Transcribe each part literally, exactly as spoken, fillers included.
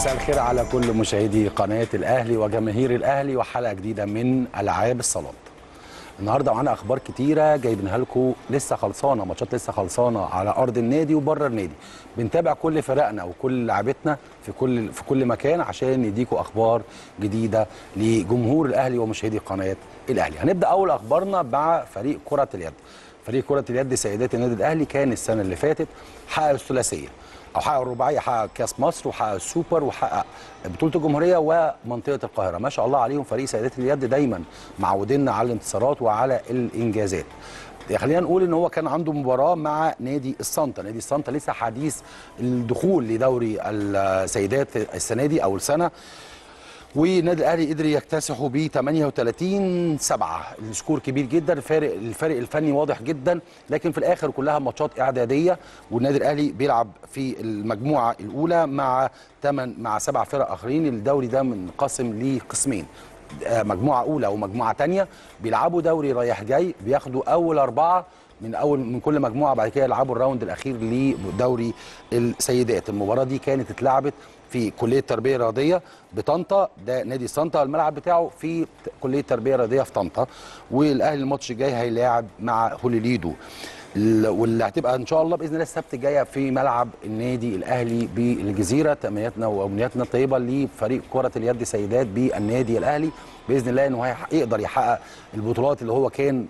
مساء الخير على كل مشاهدي قناة الأهلي وجماهير الأهلي وحلقة جديدة من ألعاب الصالات. النهارده معانا أخبار كتيرة جايبينها لكم، لسه خلصانة ماتشات، لسه خلصانة على أرض النادي وبره النادي. بنتابع كل فرقنا وكل لعبتنا في كل في كل مكان عشان نديكم أخبار جديدة لجمهور الأهلي ومشاهدي قناة الأهلي. هنبدأ أول أخبارنا مع فريق كرة اليد. فريق كرة اليد سيدات النادي الأهلي كان السنة اللي فاتت حقق الثلاثية، او حقق الرباعيه، حقق كاس مصر وحقق السوبر وحقق بطوله الجمهوريه ومنطقه القاهره. ما شاء الله عليهم فريق سيدات اليد، دايما معودينا على الانتصارات وعلى الانجازات. خلينا نقول ان هو كان عنده مباراه مع نادي الصنطه. نادي الصنطه لسه حديث الدخول لدوري السيدات السنه دي او السنه، والنادي الاهلي قدر يكتسحه ب ثمانية وثلاثين سبعة. السكور كبير جدا، الفارق الفارق الفني واضح جدا، لكن في الاخر كلها ماتشات اعداديه، والنادي الاهلي بيلعب في المجموعه الاولى مع ثمان مع سبع فرق اخرين. الدوري ده منقسم لقسمين، مجموعه اولى ومجموعه ثانيه، بيلعبوا دوري رايح جاي، بياخدوا اول اربعه من اول من كل مجموعه، بعد كده يلعبوا الراوند الاخير لدوري السيدات. المباراه دي كانت اتلعبت في كليه التربيه الرياضيه بطنطا، ده نادي طنطا الملعب بتاعه في كليه التربيه الرياضيه في طنطا، والاهلي الماتش الجاي هيلاعب مع هوليليدو، واللي هتبقى ان شاء الله باذن الله السبت الجايه في ملعب النادي الاهلي بالجزيره. تمنياتنا وامنياتنا طيبه لفريق كره اليد سيدات بالنادي الاهلي باذن الله انه هيقدر يحقق البطولات اللي هو كان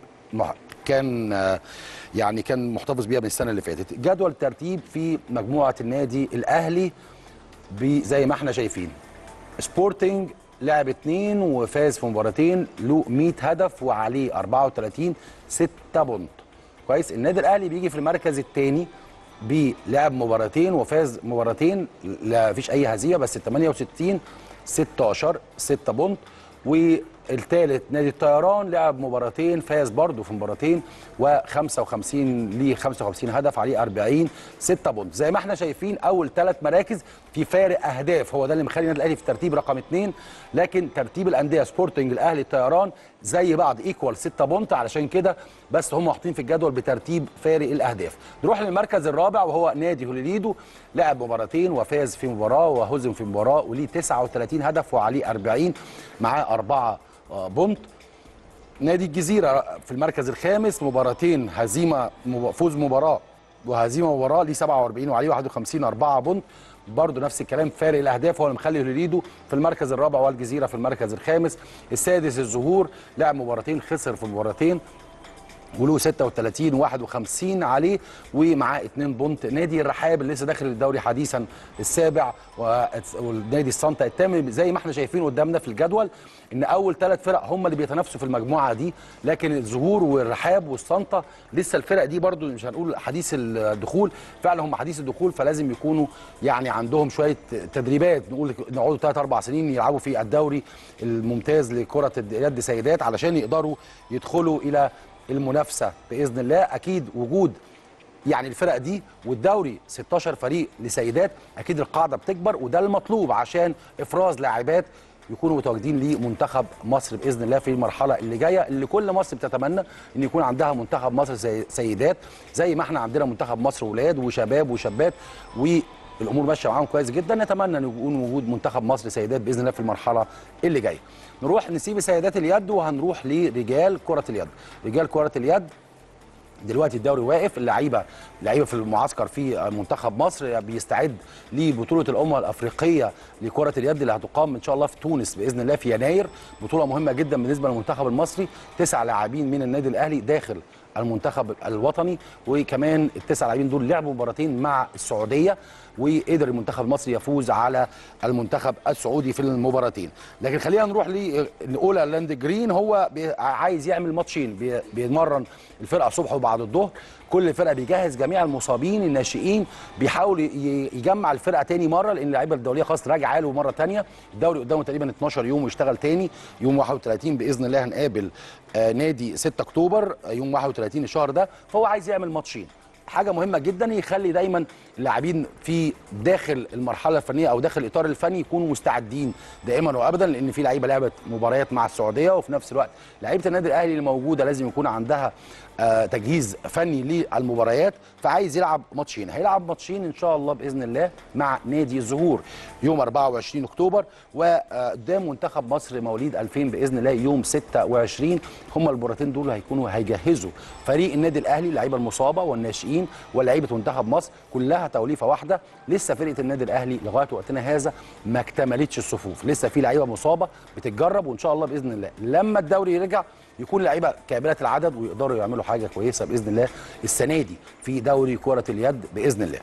كان يعني كان محتفظ بيها من السنه اللي فاتت. جدول الترتيب في مجموعه النادي الاهلي زي ما احنا شايفين، سبورتنج لعب اتنين وفاز في مباراتين، له مية هدف وعليه أربعة وثلاثين، ستة بونت. كويس. النادي الاهلي بيجي في المركز الثاني بلعب مباراتين وفاز مباراتين، لا فيش اي هزيمه، بس ثمانية وستين ستاشر، ستة بونت. والثالث نادي الطيران لعب مباراتين، فاز برضه في مباراتين وخمسة وخمسين ليه خمسة وخمسين هدف عليه أربعين، ستة بونت. زي ما احنا شايفين اول ثلاث مراكز في فارق اهداف، هو ده اللي مخلي النادي الاهلي في ترتيب رقم اثنين، لكن ترتيب الانديه سبورتنج الاهلي الطيران زي بعض ايكوال ستة بونت، علشان كده بس هم محطين في الجدول بترتيب فارق الاهداف. نروح للمركز الرابع وهو نادي هوليليدو، لعب مباراتين وفاز في مباراه وهزم في مباراه وليه تسعة وثلاثين هدف وعليه أربعين، معاه أربعة بونت. نادي الجزيره في المركز الخامس، مباراتين هزيمه فوز مباراه وهزيمه مباراه، ليه سبعة وأربعين وعليه واحد وخمسين، أربعة بونت. برضه نفس الكلام، فارق الاهداف هو اللي مخلي هوليليدو في المركز الرابع والجزيره في المركز الخامس. السادس الزهور، لعب مباراتين خسر في مباراتين وله ستة وثلاثين وواحد وخمسين عليه ومعاه اتنين بونت. نادي الرحاب اللي لسه داخل الدوري حديثا السابع، والنادي الصنطه الثامن. زي ما احنا شايفين قدامنا في الجدول ان اول ثلاث فرق هم اللي بيتنافسوا في المجموعه دي، لكن الزهور والرحاب والصنطه لسه الفرق دي برضو مش هنقول حديث الدخول، فعلا هم حديث الدخول، فلازم يكونوا يعني عندهم شويه تدريبات، نقول نقعدوا ثلاث اربع سنين يلعبوا في الدوري الممتاز لكره اليد سيدات علشان يقدروا يدخلوا الى المنافسه باذن الله. اكيد وجود يعني الفرق دي والدوري ستاشر فريق لسيدات، اكيد القاعده بتكبر، وده المطلوب عشان افراز لاعبات يكونوا متواجدين لمنتخب مصر باذن الله في المرحله اللي جايه، اللي كل مصر بتتمنى ان يكون عندها منتخب مصر زي سيدات، زي ما احنا عندنا منتخب مصر ولاد وشباب وشابات، والامور ماشيه معاهم كويس جدا. نتمنى ان يكون وجود منتخب مصر سيدات باذن الله في المرحله اللي جايه. نروح نسيب سيدات اليد وهنروح لرجال كره اليد. رجال كره اليد دلوقتي الدوري واقف، اللعيبه اللعيبه في المعسكر في منتخب مصر بيستعد لبطوله الامم الافريقيه لكره اليد اللي هتقام ان شاء الله في تونس باذن الله في يناير. بطوله مهمه جدا بالنسبه للمنتخب المصري، تسع لاعبين من النادي الاهلي داخل المنتخب الوطني، وكمان التسع لاعبين دول لعبوا مباراتين مع السعوديه، وقدر المنتخب المصري يفوز على المنتخب السعودي في المباراتين. لكن خلينا نروح لاولا لاند جرين، هو عايز يعمل ماتشين، بيتمرن الفرقه الصبح وبعد الظهر، كل فرقه بيجهز جميع المصابين الناشئين، بيحاول يجمع الفرقه تاني مره، لان اللعيبه الدوليه خلاص راجعه له مره ثانيه. الدوري قدامه تقريبا اتناشر يوم ويشتغل تاني، يوم واحد وثلاثين باذن الله هنقابل نادي ستة اكتوبر يوم واحد وثلاثين الشهر ده، فهو عايز يعمل ماتشين. حاجه مهمه جدا يخلي دايما اللاعبين في داخل المرحله الفنيه او داخل الاطار الفني يكونوا مستعدين دائما وابدا، لان في لعيبه لعبت مباريات مع السعوديه، وفي نفس الوقت لعيبه النادي الاهلي اللي موجوده لازم يكون عندها آه تجهيز فني للمباريات، فعايز يلعب ماتشين. هيلعب ماتشين ان شاء الله باذن الله مع نادي الزهور يوم أربعة وعشرين أكتوبر، وقدام منتخب مصر مواليد ألفين باذن الله يوم ستة وعشرين. هم المباراتين دول هيكونوا هيجهزوا فريق النادي الاهلي، اللعيبه المصابه والناشئين ولاعيبه منتخب مصر كلها توليفه واحده. لسه فرقه النادي الاهلي لغايه وقتنا هذا ما اكتملتش الصفوف، لسه في لعيبه مصابه بتتجرب، وان شاء الله باذن الله لما الدوري يرجع يكون لعيبه كامله العدد ويقدروا يعملوا حاجه كويسه باذن الله السنه دي في دوري كره اليد باذن الله.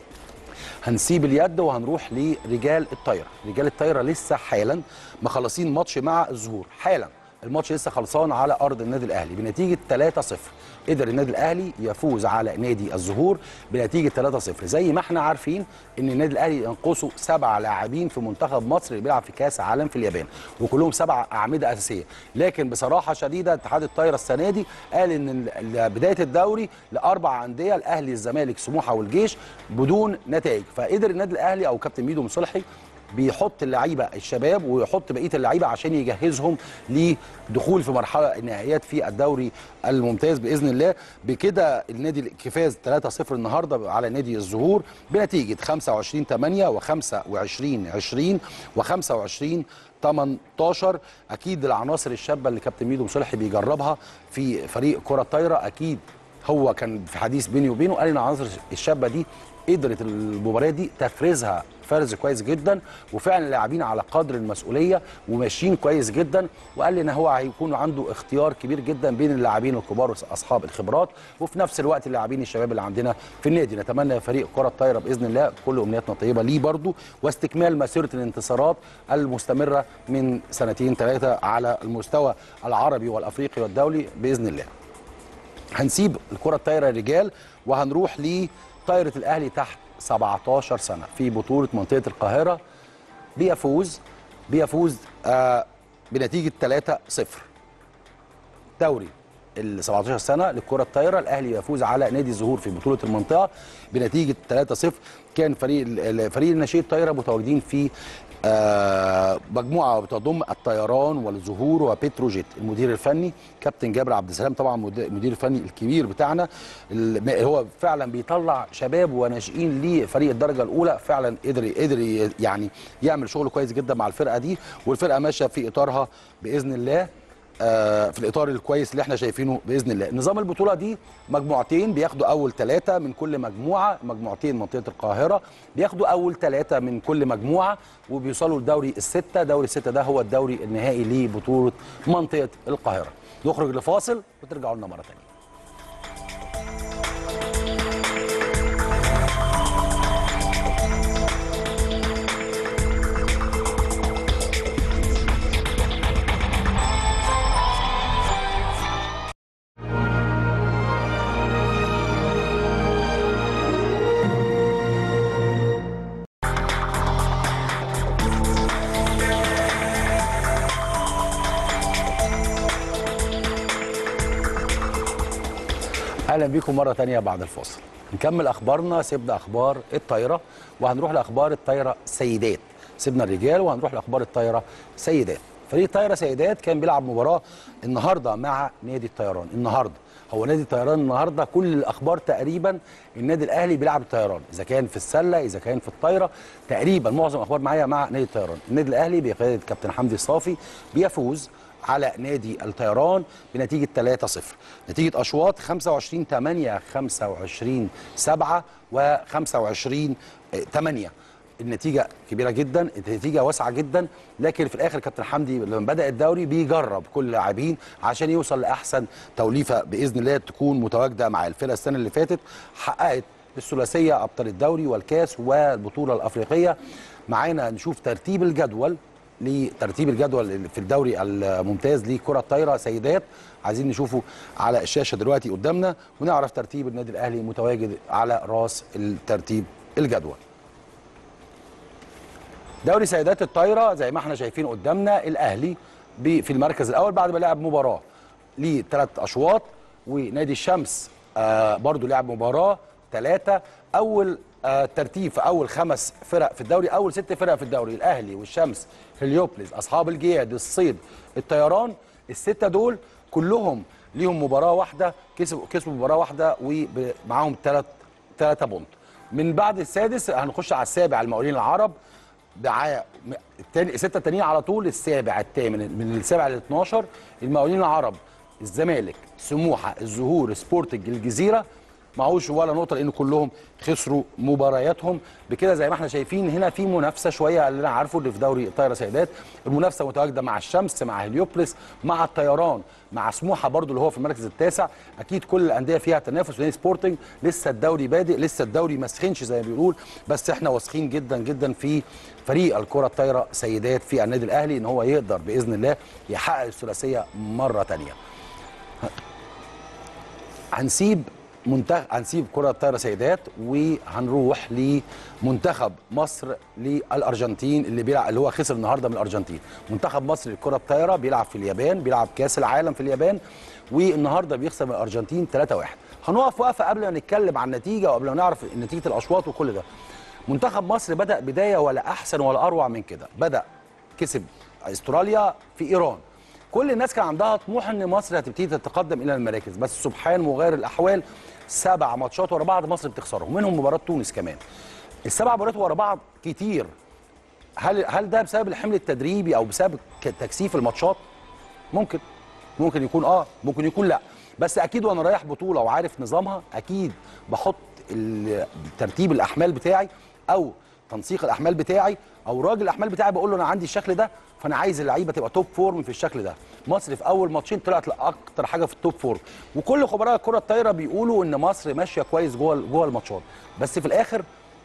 هنسيب اليد وهنروح لرجال الطايره. رجال الطايره لسه حالا مخلصين ماتش مع الزهور، حالا الماتش لسه خلصان على ارض النادي الاهلي بنتيجه ثلاثة صفر. قدر النادي الاهلي يفوز على نادي الزهور بنتيجه ثلاثة صفر. زي ما احنا عارفين ان النادي الاهلي ينقصه سبع لاعبين في منتخب مصر اللي بيلعب في كاس عالم في اليابان، وكلهم سبع اعمده اساسيه. لكن بصراحه شديده اتحاد الطايره السنه دي قال ان بدايه الدوري لاربع انديه، الاهلي الزمالك سموحه والجيش، بدون نتائج. فقدر النادي الاهلي او كابتن ميدو مصلحي بيحط اللعيبه الشباب ويحط بقيه اللعيبه عشان يجهزهم لدخول في مرحله النهائيات في الدوري الممتاز باذن الله. بكده النادي فاز ثلاثة صفر النهارده على نادي الزهور بنتيجه خمسة وعشرين ثمانية وخمسة وعشرين عشرين وخمسة وعشرين ثمانية عشر. اكيد العناصر الشابه اللي كابتن ميدو مصلحي بيجربها في فريق كره الطايره، اكيد هو كان في حديث بيني وبينه قال ان العناصر الشابه دي قدرت المباريات دي تفريزها فرز كويس جدا، وفعلا اللاعبين على قدر المسؤوليه وماشيين كويس جدا. وقال لي ان هو هيكون عنده اختيار كبير جدا بين اللاعبين الكبار واصحاب الخبرات، وفي نفس الوقت اللاعبين الشباب اللي عندنا في النادي. نتمنى فريق كره الطايره باذن الله كل امنياتنا طيبه ليه برضو، واستكمال مسيره الانتصارات المستمره من سنتين ثلاثه على المستوى العربي والافريقي والدولي باذن الله. هنسيب الكره الطايره رجال وهنروح لطايره الاهلي تحت سبعة عشر سنه في بطوله منطقه القاهره. بيفوز بيفوز آه بنتيجه ثلاثة صفر. دوري ال سبعة عشر سنه للكره الطايره، الاهلي يفوز على نادي الزهور في بطوله المنطقه بنتيجه ثلاثة صفر. كان فريق فريق الناشئين الطايره متواجدين في آه مجموعه بتضم الطيران والزهور وبتروجيت. المدير الفني كابتن جابر عبد السلام، طبعا المدير الفني الكبير بتاعنا، هو فعلا بيطلع شباب وناشئين لفريق الدرجه الاولى. فعلا قدر قدر يعني يعمل شغل كويس جدا مع الفرقه دي، والفرقه ماشيه في اطارها باذن الله، في الاطار الكويس اللي احنا شايفينه باذن الله. نظام البطوله دي مجموعتين بياخدوا اول ثلاثه من كل مجموعه، مجموعتين منطقه القاهره بياخدوا اول ثلاثه من كل مجموعه وبيوصلوا لدوري السته. دوري السته ده هو الدوري النهائي لبطوله منطقه القاهره. نخرج لفاصل وترجعوا لنا مره ثانيه. اهلا بيكم مره ثانيه بعد الفاصل. نكمل اخبارنا. سيبنا اخبار الطايره وهنروح لاخبار الطايره سيدات. سيبنا الرجال وهنروح لاخبار الطايره سيدات. فريق الطايره سيدات كان بيلعب مباراه النهارده مع نادي الطيران. النهارده هو نادي الطيران النهارده كل الاخبار تقريبا النادي الاهلي بيلعب الطيران، اذا كان في السله اذا كان في الطايره، تقريبا معظم الاخبار معايا مع نادي الطيران. النادي الاهلي بقياده كابتن حمدي الصافي بيفوز على نادي الطيران بنتيجه ثلاثة صفر. نتيجه اشواط خمسة وعشرين ثمانية خمسة وعشرين سبعة وخمسة وعشرين ثمانية. النتيجه كبيره جدا، النتيجه واسعه جدا، لكن في الاخر كابتن حمدي لما بدا الدوري بيجرب كل اللاعبين عشان يوصل لاحسن توليفه باذن الله تكون متواجده مع الفرقه. السنه اللي فاتت حققت الثلاثيه ابطال الدوري والكاس والبطوله الافريقيه. معانا نشوف ترتيب الجدول لترتيب الجدول في الدوري الممتاز لكره الطايره سيدات. عايزين نشوفه على الشاشه دلوقتي قدامنا ونعرف ترتيب النادي الاهلي متواجد على راس الترتيب الجدول. دوري سيدات الطايره زي ما احنا شايفين قدامنا، الاهلي في المركز الاول بعد ما لعب مباراه ليه ثلاث اشواط، ونادي الشمس آه برضو لعب مباراه ثلاثة. اول آه ترتيب في اول خمس فرق في الدوري، اول ست فرق في الدوري، الاهلي والشمس، هليوبلس، اصحاب الجياد، الصيد، الطيران. السته دول كلهم ليهم مباراه واحده، كسبوا كسبوا مباراه واحده ومعاهم ثلاث ثلاثه بونت. من بعد السادس هنخش على السابع، المقاولين العرب دعايه الثاني، السته التانيين على طول، السابع الثامن، من السابع لل اتناشر المقاولين العرب، الزمالك، سموحه، الزهور، سبورتنج، الجزيره معهوش ولا نقطه لان كلهم خسروا مبارياتهم. بكده زي ما احنا شايفين هنا في منافسه شويه، اللي انا عارفه اللي في دوري الطايره سيدات المنافسه متواجده مع الشمس، مع هليوبلس، مع الطيران، مع سموحه برضو اللي هو في المركز التاسع. اكيد كل الانديه فيها تنافس، ونادي سبورتنج لسه الدوري بادئ، لسه الدوري ما سخنش زي ما بيقول، بس احنا واثقين جدا جدا في فريق الكره الطايره سيدات في النادي الاهلي ان هو يقدر باذن الله يحقق الثلاثيه مره ثانيه. هنسيب منتخب هنسيب كرة الطايرة سيدات وهنروح لمنتخب مصر للأرجنتين اللي بيلعب، اللي هو خسر النهارده من الأرجنتين. منتخب مصر للكرة الطايرة بيلعب في اليابان، بيلعب كأس العالم في اليابان، والنهارده بيخسر من الأرجنتين ثلاثة واحد. هنقف وقفة قبل ما نتكلم عن النتيجة وقبل ما نعرف نتيجة الأشواط وكل ده. منتخب مصر بدأ بداية ولا أحسن ولا أروع من كده، بدأ كسب استراليا في إيران. كل الناس كان عندها طموح ان مصر هتبتدي تتقدم الى المراكز، بس سبحان مغير الاحوال سبع ماتشات ورا بعض مصر بتخسرهم، منهم مباراه تونس كمان. السبع مباريات ورا بعض كتير. هل هل ده بسبب الحمل التدريبي او بسبب تكثيف الماتشات؟ ممكن ممكن يكون اه ممكن يكون لا، بس اكيد وانا رايح بطوله وعارف نظامها اكيد بحط ترتيب الاحمال بتاعي او تنسيق الاحمال بتاعي او راجل الاحمال بتاعي، بقول له انا عندي الشكل ده، فانا عايز اللعيبه تبقى توب فورم في الشكل ده. مصر في اول ماتشين طلعت اكتر حاجه في التوب فورم، وكل خبراء الكره الطايره بيقولوا ان مصر ماشيه كويس جوه جوه الماتشات، بس في الاخر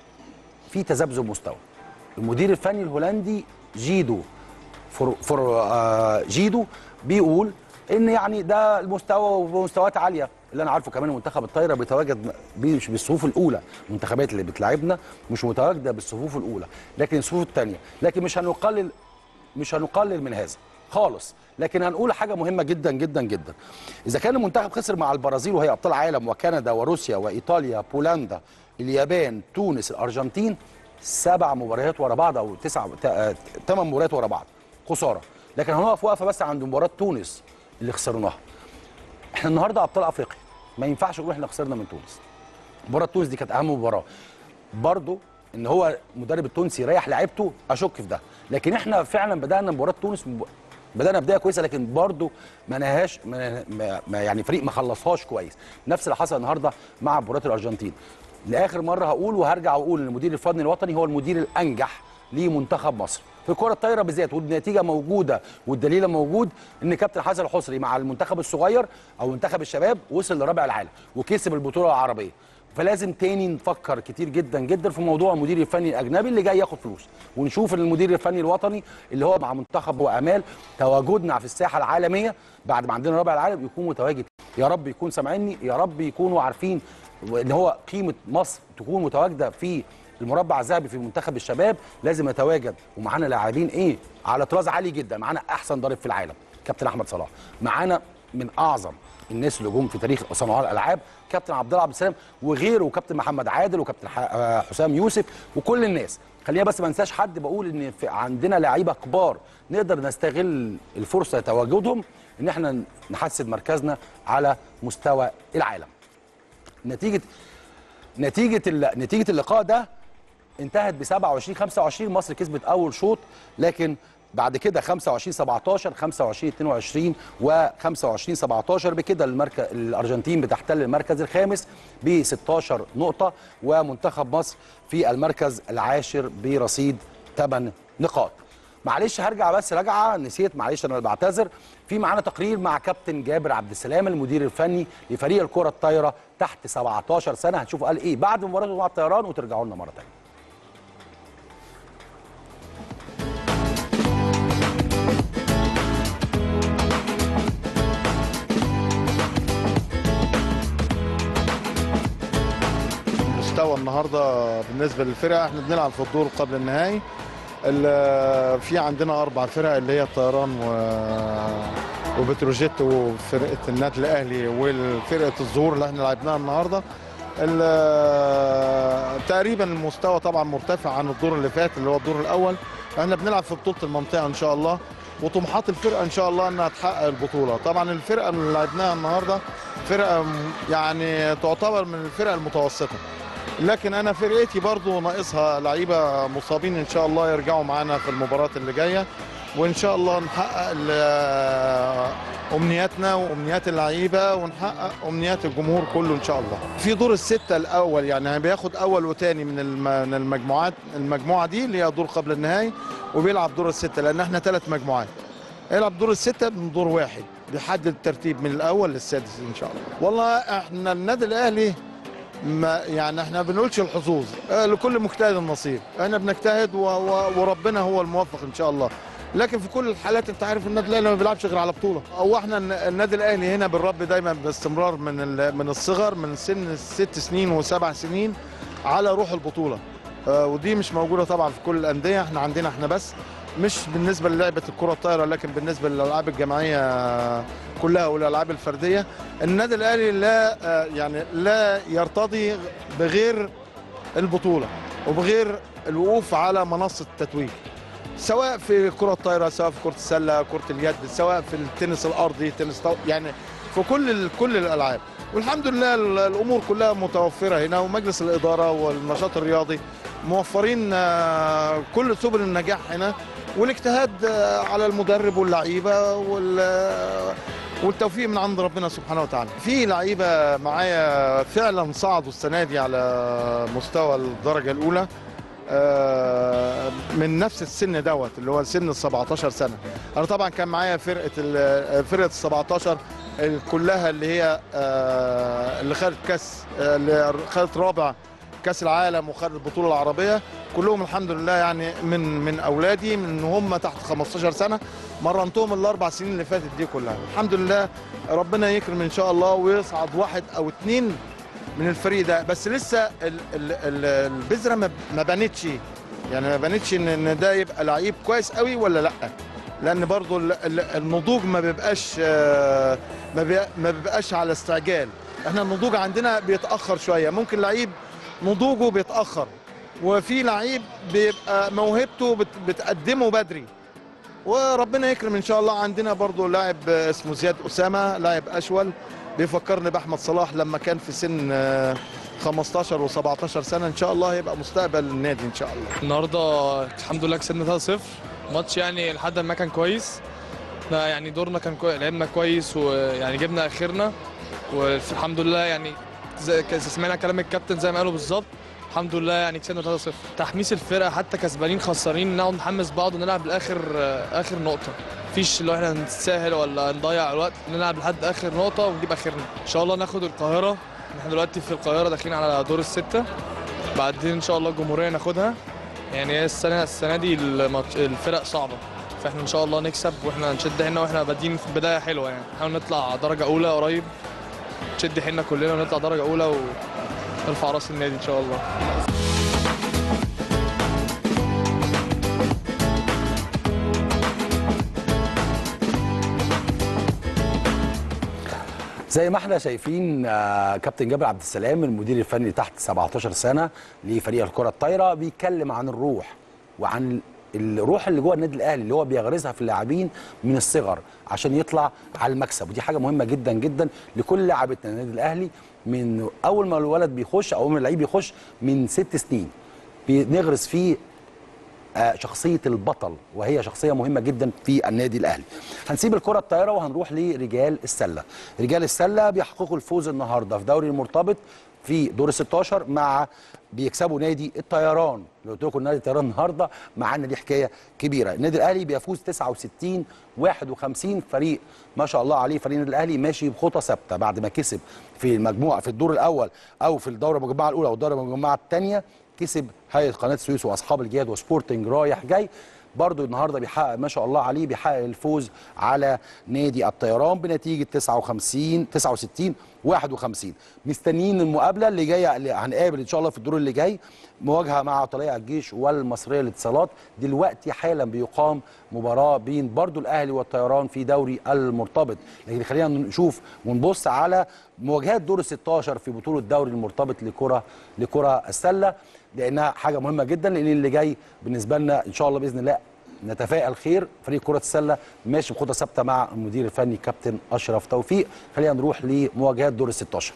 في تذبذب مستوى. المدير الفني الهولندي جيدو فور, فور آه جيدو بيقول ان يعني ده المستوى ومستويات عاليه. اللي انا عارفه كمان منتخب الطايره بيتواجد مش بالصفوف الاولى، المنتخبات اللي بتلعبنا مش متواجده بالصفوف الاولى لكن الصفوف الثانيه، لكن مش هنقلل مش هنقلل من هذا خالص. لكن هنقول حاجه مهمه جدا جدا جدا، اذا كان المنتخب خسر مع البرازيل وهي ابطال عالم وكندا وروسيا وايطاليا بولندا اليابان تونس الارجنتين سبع مباريات ورا بعض او تسع ثمان مباريات ورا بعض خساره، لكن هنقف وقفه بس عند مباراه تونس اللي خسرناها. احنا النهارده ابطال افريقيا، ما ينفعش نقول احنا خسرنا من تونس. مباراه تونس دي كانت اهم مباراه. برضو ان هو المدرب التونسي يريح لعيبته اشك في ده، لكن احنا فعلا بدانا مباراه تونس بدانا بدايه كويسه، لكن برضو ما نهاش ما ما يعني فريق ما خلصهاش كويس. نفس اللي حصل النهارده مع مباراه الارجنتين. لاخر مره هقول وهرجع واقول ان المدير الفني الوطني هو المدير الانجح لمنتخب مصر في الكره الطايره بالذات، والنتيجه موجوده والدليل موجود ان كابتن حسن الحصري مع المنتخب الصغير او منتخب الشباب وصل لرابع العالم وكسب البطوله العربيه. فلازم تاني نفكر كتير جدا جدا في موضوع المدير الفني الاجنبي اللي جاي ياخد فلوس، ونشوف ان المدير الفني الوطني اللي هو مع منتخب وامال تواجدنا في الساحه العالميه بعد ما عندنا رابع العالم يكون متواجد. يا رب يكون سامعيني، يا رب يكونوا عارفين ان هو قيمه مصر تكون متواجده في المربع الذهبي في منتخب الشباب. لازم يتواجد ومعانا لاعبين ايه على طراز عالي جدا، معانا احسن ضارب في العالم كابتن احمد صلاح، معانا من اعظم الناس اللي جم في تاريخ صناعه الالعاب كابتن عبد الله عبد السلام وغيره، وكابتن محمد عادل وكابتن حسام يوسف وكل الناس. خلينا بس ما انساش حد، بقول ان عندنا لعيبه كبار نقدر نستغل الفرصه تواجدهم ان احنا نحسن مركزنا على مستوى العالم. نتيجه نتيجه نتيجه اللقاء ده انتهت ب سبعة وعشرين خمسة وعشرين، مصر كسبت اول شوط، لكن بعد كده خمسة وعشرين سبعتاشر خمسة وعشرين اتنين وعشرين وخمسة وعشرين سبعتاشر. بكده المركز الارجنتين بتحتل المركز الخامس ب ستاشر نقطه، ومنتخب مصر في المركز العاشر برصيد ثمان نقاط. معلش هرجع بس رجعه نسيت، معلش انا بعتذر. في معانا تقرير مع كابتن جابر عبد السلام المدير الفني لفريق الكره الطايره تحت سبعتاشر سنه، هنشوفوا قال ايه بعد مباراته مع الطيران وترجعوا لنا مره ثانيه. مستوى النهارده بالنسبه للفرق، احنا بنلعب في الدور قبل النهائي. في عندنا اربع فرق اللي هي الطيران وبتروجيت وفرقه النادي الاهلي وفرقه الظهور اللي احنا لعبناها النهارده. تقريبا المستوى طبعا مرتفع عن الدور اللي فات اللي هو الدور الاول. احنا بنلعب في بطوله المنطقه ان شاء الله، وطموحات الفرقه ان شاء الله انها تحقق البطوله. طبعا الفرقه اللي لعبناها النهارده فرقه يعني تعتبر من الفرق المتوسطه، لكن انا فرقتي برضو ناقصها لعيبه مصابين ان شاء الله يرجعوا معانا في المباراه اللي جايه، وان شاء الله نحقق امنياتنا وامنيات اللعيبه ونحقق امنيات الجمهور كله ان شاء الله. في دور السته الاول يعني بياخد اول وثاني من المجموعات، المجموعه دي اللي هي دور قبل النهائي، وبيلعب دور السته لان احنا ثلاث مجموعات. يلعب دور السته من دور واحد بيحدد الترتيب من الاول للسادس ان شاء الله. والله احنا النادي الاهلي ما يعني احنا ما بنقولش الحظوظ، لكل مجتهد النصيب، احنا بنجتهد وربنا هو الموفق ان شاء الله. لكن في كل الحالات انت عارف النادي الاهلي ما بيلعبش غير على بطوله، او احنا النادي الاهلي هنا بالرب دايما باستمرار من من الصغر، من سن ست سنين وسبع سنين على روح البطوله، ودي مش موجوده طبعا في كل الانديه. احنا عندنا احنا بس، مش بالنسبه للعبه الكره الطايره لكن بالنسبه للالعاب الجماعيه كلها والالعاب الفرديه. النادي الاهلي لا يعني لا يرتضي بغير البطوله وبغير الوقوف على منصه التتويج، سواء في كرة الطايرة، سواء في كرة السلة، كرة اليد، سواء في التنس الأرضي، تنس طو... يعني في كل كل الألعاب. والحمد لله الأمور كلها متوفرة هنا، ومجلس الإدارة والنشاط الرياضي موفرين كل سبل النجاح هنا، والاجتهاد على المدرب واللعيبة وال والتوفيق من عند ربنا سبحانه وتعالى. في لعيبة معايا فعلا صعدوا السنة دي على مستوى الدرجة الأولى من نفس السن دوت اللي هو سن ال سبعتاشر سنه. انا طبعا كان معايا فرقه فرقه ال سبعتاشر كلها اللي هي اللي خدت كاس، اللي خدت رابع كاس العالم وخدت البطوله العربيه، كلهم الحمد لله يعني من من اولادي من هم تحت خمستاشر سنه، مرنتهم الاربع سنين اللي فاتت دي كلها. الحمد لله ربنا يكرم ان شاء الله ويصعد واحد او اثنين من الفريق ده، بس لسه ال ال ال البذره ما بانتش، يعني ما بانتش ان ده يبقى لعيب كويس قوي ولا لا، لان برضو النضوج ما بيبقاش ما بيبقاش على استعجال. احنا النضوج عندنا بيتاخر شويه، ممكن لعيب نضوجه بيتاخر، وفي لعيب بيبقى موهبته بتقدمه بدري، وربنا يكرم ان شاء الله. عندنا برضو لاعب اسمه زياد اسامه، لاعب اشول، بيفكرني باحمد صلاح لما كان في سن خمستاشر وسبعتاشر سنه. ان شاء الله هيبقى مستقبل النادي ان شاء الله. النهارده الحمد لله كسبنا ثلاثة صفر، ماتش يعني لحد ما كان كويس، يعني دورنا كان كويس، لعبنا كويس ويعني جبنا اخرنا، والحمد لله يعني زي سمعنا كلام الكابتن زي ما قالوا بالظبط، الحمد لله يعني كسبنا ثلاثة صفر. تحميس الفرقه حتى كسبانين خسرانين نقعد نحمس بعض ونلعب لاخر اخر نقطه، مفيش اللي احنا نتساهل ولا نضيع الوقت، نلعب لحد اخر نقطه ونجيب اخرنا ان شاء الله. ناخد القاهره، احنا دلوقتي في القاهره داخلين على دور السته، بعدين ان شاء الله الجمهوريه ناخدها. يعني هي السنه السنه دي الفرق صعبه، فاحنا ان شاء الله نكسب واحنا نشد حيلنا، واحنا بادئين في بدايه حلوه، يعني نحاول نطلع درجه اولى قريب، نشد حيلنا كلنا ونطلع درجه اولى ونرفع راس النادي ان شاء الله. زي ما احنا شايفين كابتن جابر عبد السلام المدير الفني تحت سبعتاشر سنه لفريق الكره الطايره بيتكلم عن الروح وعن الروح اللي جوه النادي الاهلي اللي هو بيغرزها في اللاعبين من الصغر عشان يطلع على المكسب، ودي حاجه مهمه جدا جدا لكل لاعبتنا النادي الاهلي. من اول ما الولد بيخش او من اللعيب بيخش من ست سنين بنغرز فيه شخصيه البطل، وهي شخصيه مهمه جدا في النادي الاهلي. هنسيب الكره الطايره وهنروح لرجال السله. رجال السله بيحققوا الفوز النهارده في دوري المرتبط في دور ستاشر مع بيكسبوا نادي الطيران. لو قلت لكم نادي الطيران النهارده معانا دي حكايه كبيره. النادي الاهلي بيفوز تسعة وستين واحد وخمسين، فريق ما شاء الله عليه، فريق النادي الاهلي ماشي بخطى ثابته بعد ما كسب في المجموعه في الدور الاول او في الدوره المجمعه الاولى او الدوره المجمعه الثانيه، كسب هيئه قناه السويس واصحاب الجهاد وسبورتنج رايح جاي. برضو النهارده بيحقق ما شاء الله عليه بيحقق الفوز على نادي الطيران بنتيجه تسعة وخمسين تسعة وستين واحد وخمسين. مستنيين المقابله اللي جايه اللي هنقابل ان شاء الله في الدور اللي جاي مواجهه مع طلائع الجيش والمصريه للاتصالات. دلوقتي حالا بيقام مباراه بين برضو الاهلي والطيران في دوري المرتبط، لكن خلينا نشوف ونبص على مواجهات دور ستاشر في بطوله دوري المرتبط لكره لكره السله، لانها حاجه مهمه جدا، لان اللي جاي بالنسبه لنا ان شاء الله باذن الله نتفائل خير. فريق كره السله ماشي بخطه ثابته مع المدير الفني كابتن اشرف توفيق. خلينا نروح لمواجهات دور الستاشر.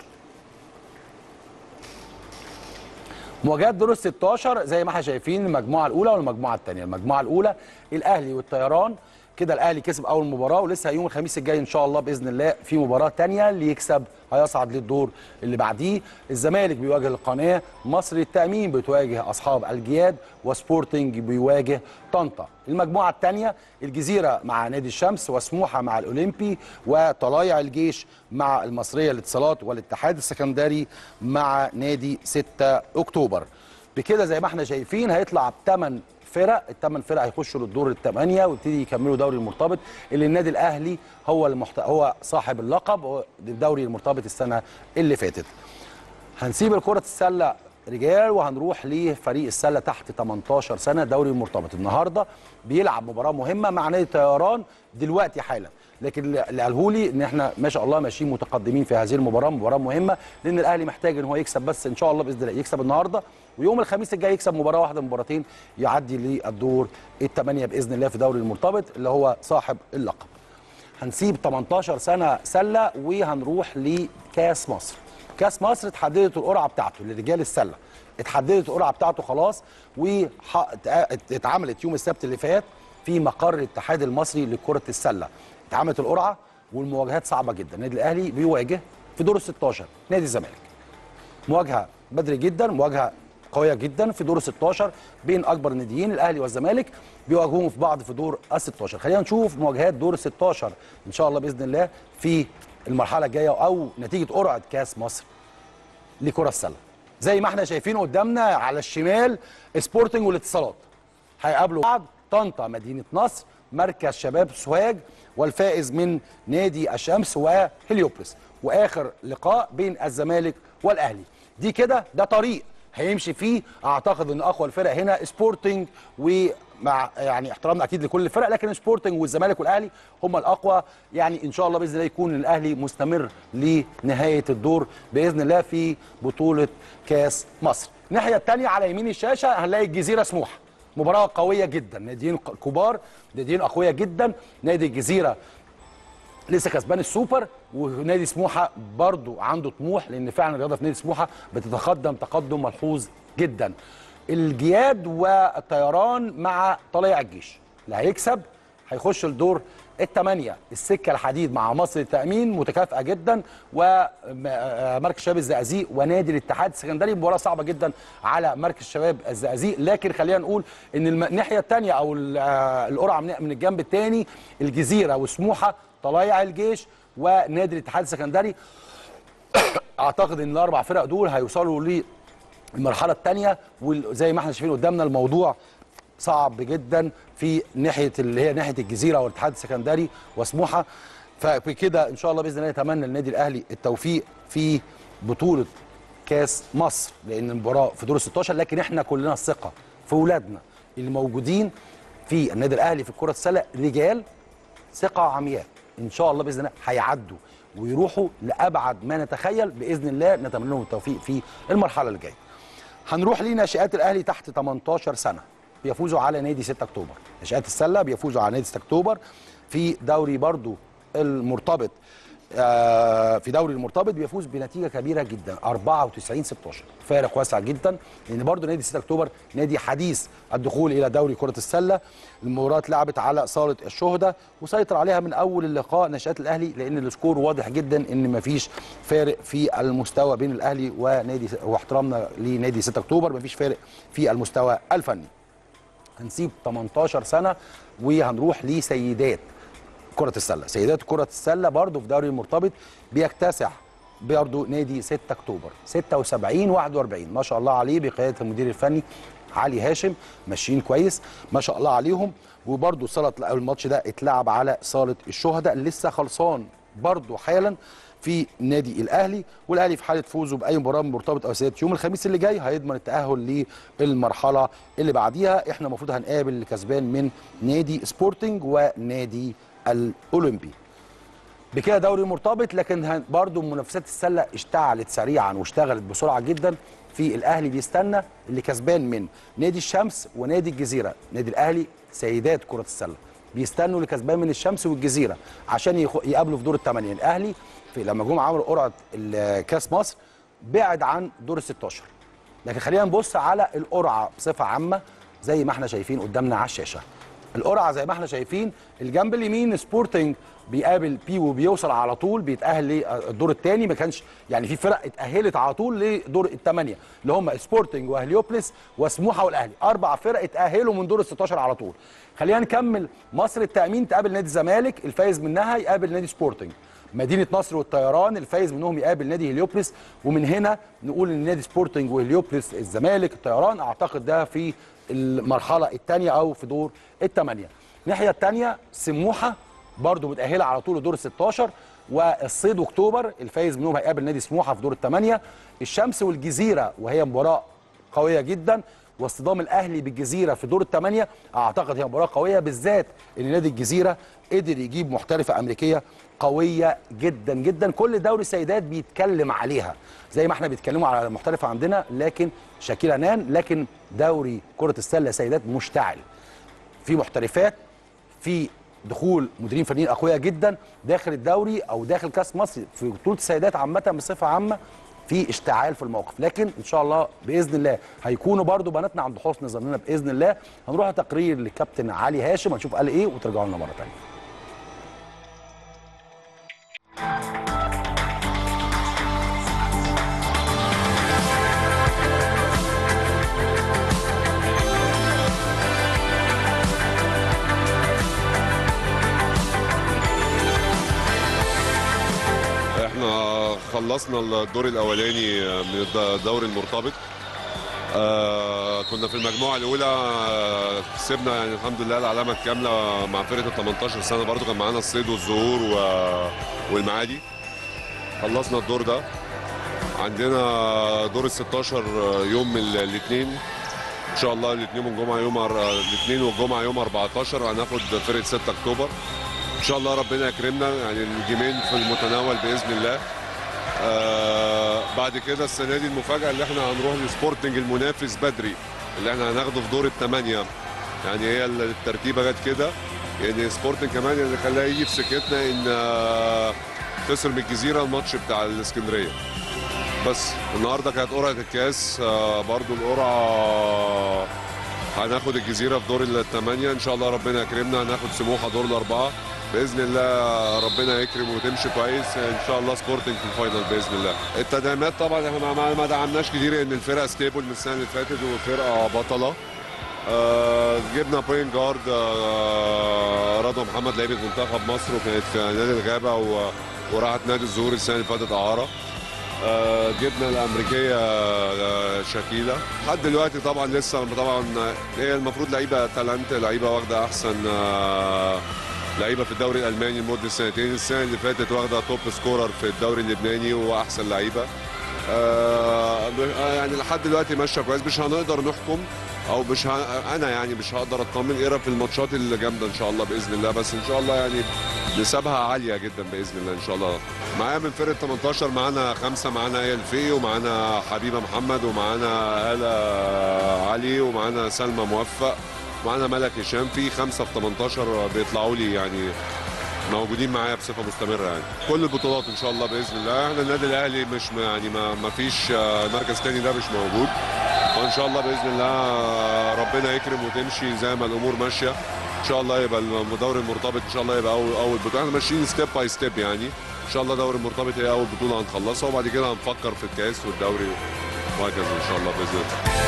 مواجهات دور الستاشر زي ما احنا شايفين المجموعه الاولى والمجموعه الثانيه. المجموعه الاولى الاهلي والطيران، كده الاهلي كسب اول مباراه، ولسه يوم الخميس الجاي ان شاء الله باذن الله في مباراه ثانيه، اللي يكسب هيصعد للدور اللي بعديه. الزمالك بيواجه القناه، مصر التامين بتواجه اصحاب الجياد، وسبورتنج بيواجه طنطا. المجموعه الثانيه الجزيره مع نادي الشمس، وسموحه مع الاولمبي، وطلايع الجيش مع المصريه للاتصالات، والاتحاد السكندري مع نادي ستة اكتوبر. بكده زي ما احنا شايفين هيطلع بثمان فرق، الثمان فرق هيخشوا للدور الثمانيه ويبتدي يكملوا دوري المرتبط، اللي النادي الاهلي هو المحت... هو صاحب اللقب للدوري المرتبط السنه اللي فاتت. هنسيب الكره السله رجال وهنروح لفريق السله تحت تمنتاشر سنه دوري المرتبط. النهارده بيلعب مباراه مهمه مع نادي الطيران دلوقتي حالا، لكن اللي قاله لي ان احنا ما شاء الله ماشيين متقدمين في هذه المباراه، مباراه مهمه لان الاهلي محتاج ان هو يكسب، بس ان شاء الله باذن الله يكسب النهارده، ويوم الخميس الجاي يكسب مباراه واحده مباراتين يعدي للدور الثمانيه باذن الله في دوري المرتبط اللي هو صاحب اللقب. هنسيب تمنتاشر سنه سله وهنروح لكاس مصر. كاس مصر اتحددت القرعه بتاعته لرجال السله، اتحددت القرعه بتاعته خلاص، واتعملت يوم السبت اللي فات في مقر الاتحاد المصري لكره السله. اتعملت القرعه والمواجهات صعبه جدا. النادي الاهلي بيواجه في دور ال ستاشر نادي الزمالك، مواجهه بدري جدا، مواجهه قويه جدا في دور ستاشر بين اكبر الناديين الاهلي والزمالك، بيواجهوهم في بعض في دور ال ستاشر. خلينا نشوف مواجهات دور ستاشر ان شاء الله باذن الله في المرحله الجايه او نتيجه قرعه كاس مصر لكره السله. زي ما احنا شايفين قدامنا على الشمال سبورتنج والاتصالات هيقابلوا بعض، طنطا مدينه نصر، مركز شباب سوهاج، والفائز من نادي الشمس وهليوبلس، واخر لقاء بين الزمالك والاهلي. دي كده ده طريق هيمشي فيه، اعتقد ان اقوى الفرق هنا سبورتنج، ومع يعني احترامنا اكيد لكل الفرق، لكن سبورتنج والزمالك والاهلي هم الاقوى. يعني ان شاء الله باذن الله يكون الاهلي مستمر لنهايه الدور باذن الله في بطوله كاس مصر. الناحيه الثانيه على يمين الشاشه هنلاقي الجزيره سموحه، مباراه قويه جدا، ناديين كبار، ناديين اقوياء جدا. نادي الجزيره لسه كسبان السوبر، ونادي سموحه برضو عنده طموح، لان فعلا الرياضه في نادي سموحه بتتقدم تقدم ملحوظ جدا. الجياد والطيران مع طلائع الجيش، اللي هيكسب هيخش الدور الثمانيه. السكه الحديد مع مصر التامين متكافئه جدا، ومركز شباب الزقازيق ونادي الاتحاد السكندري، مباراه صعبه جدا على مركز شباب الزقازيق. لكن خلينا نقول ان الناحيه الثانيه او القرعه من الجنب الثاني الجزيره وسموحه، طلائع الجيش ونادي الاتحاد السكندري. اعتقد ان الاربع فرق دول هيوصلوا للمرحله الثانيه، وزي ما احنا شايفين قدامنا الموضوع صعب جدا في ناحيه اللي هي ناحيه الجزيره والاتحاد السكندري وسموحه. ففي كده ان شاء الله باذن الله نتمنى للنادي الاهلي التوفيق في بطوله كاس مصر، لان المباراه في دور ستاشر، لكن احنا كلنا الثقه في اولادنا اللي موجودين في النادي الاهلي في كره السله رجال، ثقه عمياء ان شاء الله باذن الله هيعدوا ويروحوا لابعد ما نتخيل باذن الله. نتمنى لهم التوفيق في المرحله اللي جايه. هنروح لناشئات الاهلي تحت تمنتاشر سنه، بيفوزوا على نادي ستة اكتوبر. ناشئات السله بيفوزوا على نادي ستة اكتوبر في دوري برضو المرتبط. آه في دوري المرتبط بيفوز بنتيجه كبيره جدا أربعة وتسعين ستاشر، فارق واسع جدا، لان برضو نادي ستة اكتوبر نادي حديث الدخول الى دوري كره السله. المباراه اتلعبت على صاله الشهداء وسيطر عليها من اول اللقاء ناشئات الاهلي، لان السكور واضح جدا ان مفيش فارق في المستوى بين الاهلي ونادي، واحترامنا لنادي ستة اكتوبر، مفيش فارق في المستوى الفني. هنسيب تمنتاشر سنه وهنروح لسيدات كرة السلة. سيدات كرة السلة برضو في دوري المرتبط بيكتسح برضو نادي ستة اكتوبر ستة وسبعين واحد وأربعين، ما شاء الله عليه بقيادة المدير الفني علي هاشم، ماشيين كويس ما شاء الله عليهم. وبرضو صالة الماتش ده اتلعب على صالة الشهداء، لسه خلصان برضو حالا في نادي الاهلي، والاهلي في حاله فوزه باي مباراه مرتبطه او سيادة يوم الخميس اللي جاي هيضمن التاهل للمرحله اللي بعديها. احنا المفروض هنقابل الكسبان من نادي سبورتنج ونادي الاولمبي. بكده دوري مرتبط، لكن برضو منافسات السله اشتعلت سريعا واشتغلت بسرعه جدا. في الاهلي بيستنى اللي كسبان من نادي الشمس ونادي الجزيره. نادي الاهلي سيدات كره السله بيستنوا اللي كسبان من الشمس والجزيره عشان يقابلوا في دور الثمانيه. الاهلي في لما جم عملوا قرعه كاس مصر بعد عن دور ال ستاشر، لكن خلينا نبص على القرعه بصفه عامه زي ما احنا شايفين قدامنا على الشاشه. القرعه زي ما احنا شايفين، الجنب اليمين سبورتنج بيقابل بيو وبيوصل على طول بيتاهل للدور الثاني. ما كانش يعني في فرق اتاهلت على طول لدور الثمانيه اللي هم سبورتنج وهليوبلس وسموحه والاهلي، اربع فرق اتاهلوا من دور ال ستاشر على طول. خلينا نكمل. مصر التامين تقابل نادي الزمالك، الفايز منها يقابل نادي سبورتنج. مدينه نصر والطيران الفايز منهم يقابل نادي هليوبلس، ومن هنا نقول ان نادي سبورتنج وهليوبلس الزمالك الطيران اعتقد ده في المرحله الثانيه او في دور الثمانيه. الناحيه الثانيه سموحه برضه متاهله على طول لدور ال ستاشر، والصيد اكتوبر الفايز منهم هيقابل نادي سموحه في دور الثمانيه. الشمس والجزيره وهي مباراه قويه جدا، واصطدام الاهلي بالجزيره في دور الثمانيه اعتقد هي مباراه قويه، بالذات ان نادي الجزيره قدر يجيب محترفه امريكيه قويه جدا جدا. كل دوري السيدات بيتكلم عليها زي ما احنا بيتكلموا على المحترفه عندنا، لكن شاكيلا نان، لكن دوري كره السله سيدات مشتعل في محترفات، في دخول مديرين فنيين اقوياء جدا داخل الدوري او داخل كاس مصر في بطوله السيدات عامه بصفه عامه، في اشتعال في الموقف. لكن ان شاء الله باذن الله هيكونوا برضو بناتنا عند حسن ظننا باذن الله. هنروح تقرير للكابتن علي هاشم هنشوف قال ايه وترجعوا لنا مره ثانيه. خلصنا الدور الاولاني من الدوري المرتبط. آه كنا في المجموعه الاولى، آه كسبنا يعني الحمد لله العلامه الكامله مع فرقه ال تمنتاشر سنه، برضو كان معانا الصيد والزهور والمعادي. خلصنا الدور ده. عندنا دور ال ستاشر يوم الاثنين ان شاء الله، الاثنين والجمعه يوم الاثنين والجمعه يوم اربعتاشر هناخد فرقه ستة اكتوبر ان شاء الله. ربنا يكرمنا يعني الجيمين في المتناول باذن الله. آه بعد كده السنه دي المفاجاه اللي احنا هنروح لسبورتنج المنافس بدري اللي احنا هناخده في دور الثمانيه. يعني هي الترتيبه جت كده، يعني سبورتنج كمان اللي خلاها يجي في سكتنا ان آه خسر من الجزيره الماتش بتاع الاسكندريه. بس النهارده كانت قرعه الكاس، آه برضو القرعه هناخد الجزيره في دور الثمانيه ان شاء الله. ربنا يكرمنا هناخد سموحه دور الاربعه باذن الله. ربنا يكرم وتمشي كويس ان شاء الله. سبورتنج في الفاينل باذن الله. التدعيمات طبعا احنا ما دعمناش كتير ان الفرقه ستيبل من السنه اللي فاتت وفرقه بطله. آه جبنا بوين جارد آه رضوى محمد لعيبه منتخب مصر، وكانت في نادي الغابه وراحت نادي الزهور السنه اللي فاتت اعاره. آه جبنا الامريكيه آه شاكيلا. لحد دلوقتي طبعا لسه طبعا هي المفروض لعيبه تالنت، لعيبه واخده احسن آه لعيبه في الدوري الالماني لمده سنتين. السنه اللي فاتت واخده توب سكورر في الدوري اللبناني واحسن لعيبه. آه يعني لحد دلوقتي ماشيه كويس. مش هنقدر نحكم او مش ه... انا يعني مش هقدر اطمن ايه في الماتشات اللي جامده ان شاء الله باذن الله، بس ان شاء الله يعني نسبها عاليه جدا باذن الله ان شاء الله. معايا من فرقه تمنتاشر معانا خمسه، معانا ايه الفي ومعانا حبيبه محمد ومعانا هاله علي ومعانا سلمى موفق ومعانا ملك هشام. في خمسه في تمنتاشر بيطلعوا لي يعني موجودين معايا بصفه مستمره يعني كل البطولات ان شاء الله باذن الله. احنا النادي الاهلي مش يعني ما, ما فيش مركز ثاني ده مش موجود، وان شاء الله باذن الله ربنا يكرم وتمشي زي ما الامور ماشيه ان شاء الله. يبقى الدوري المرتبط ان شاء الله يبقى اول اول بطوله. احنا ماشيين ستيب باي ستيب يعني ان شاء الله. دوري المرتبط هي اول بطوله هنخلصها، وبعد كده هنفكر في الكاس والدوري وهكذا ان شاء الله باذن الله.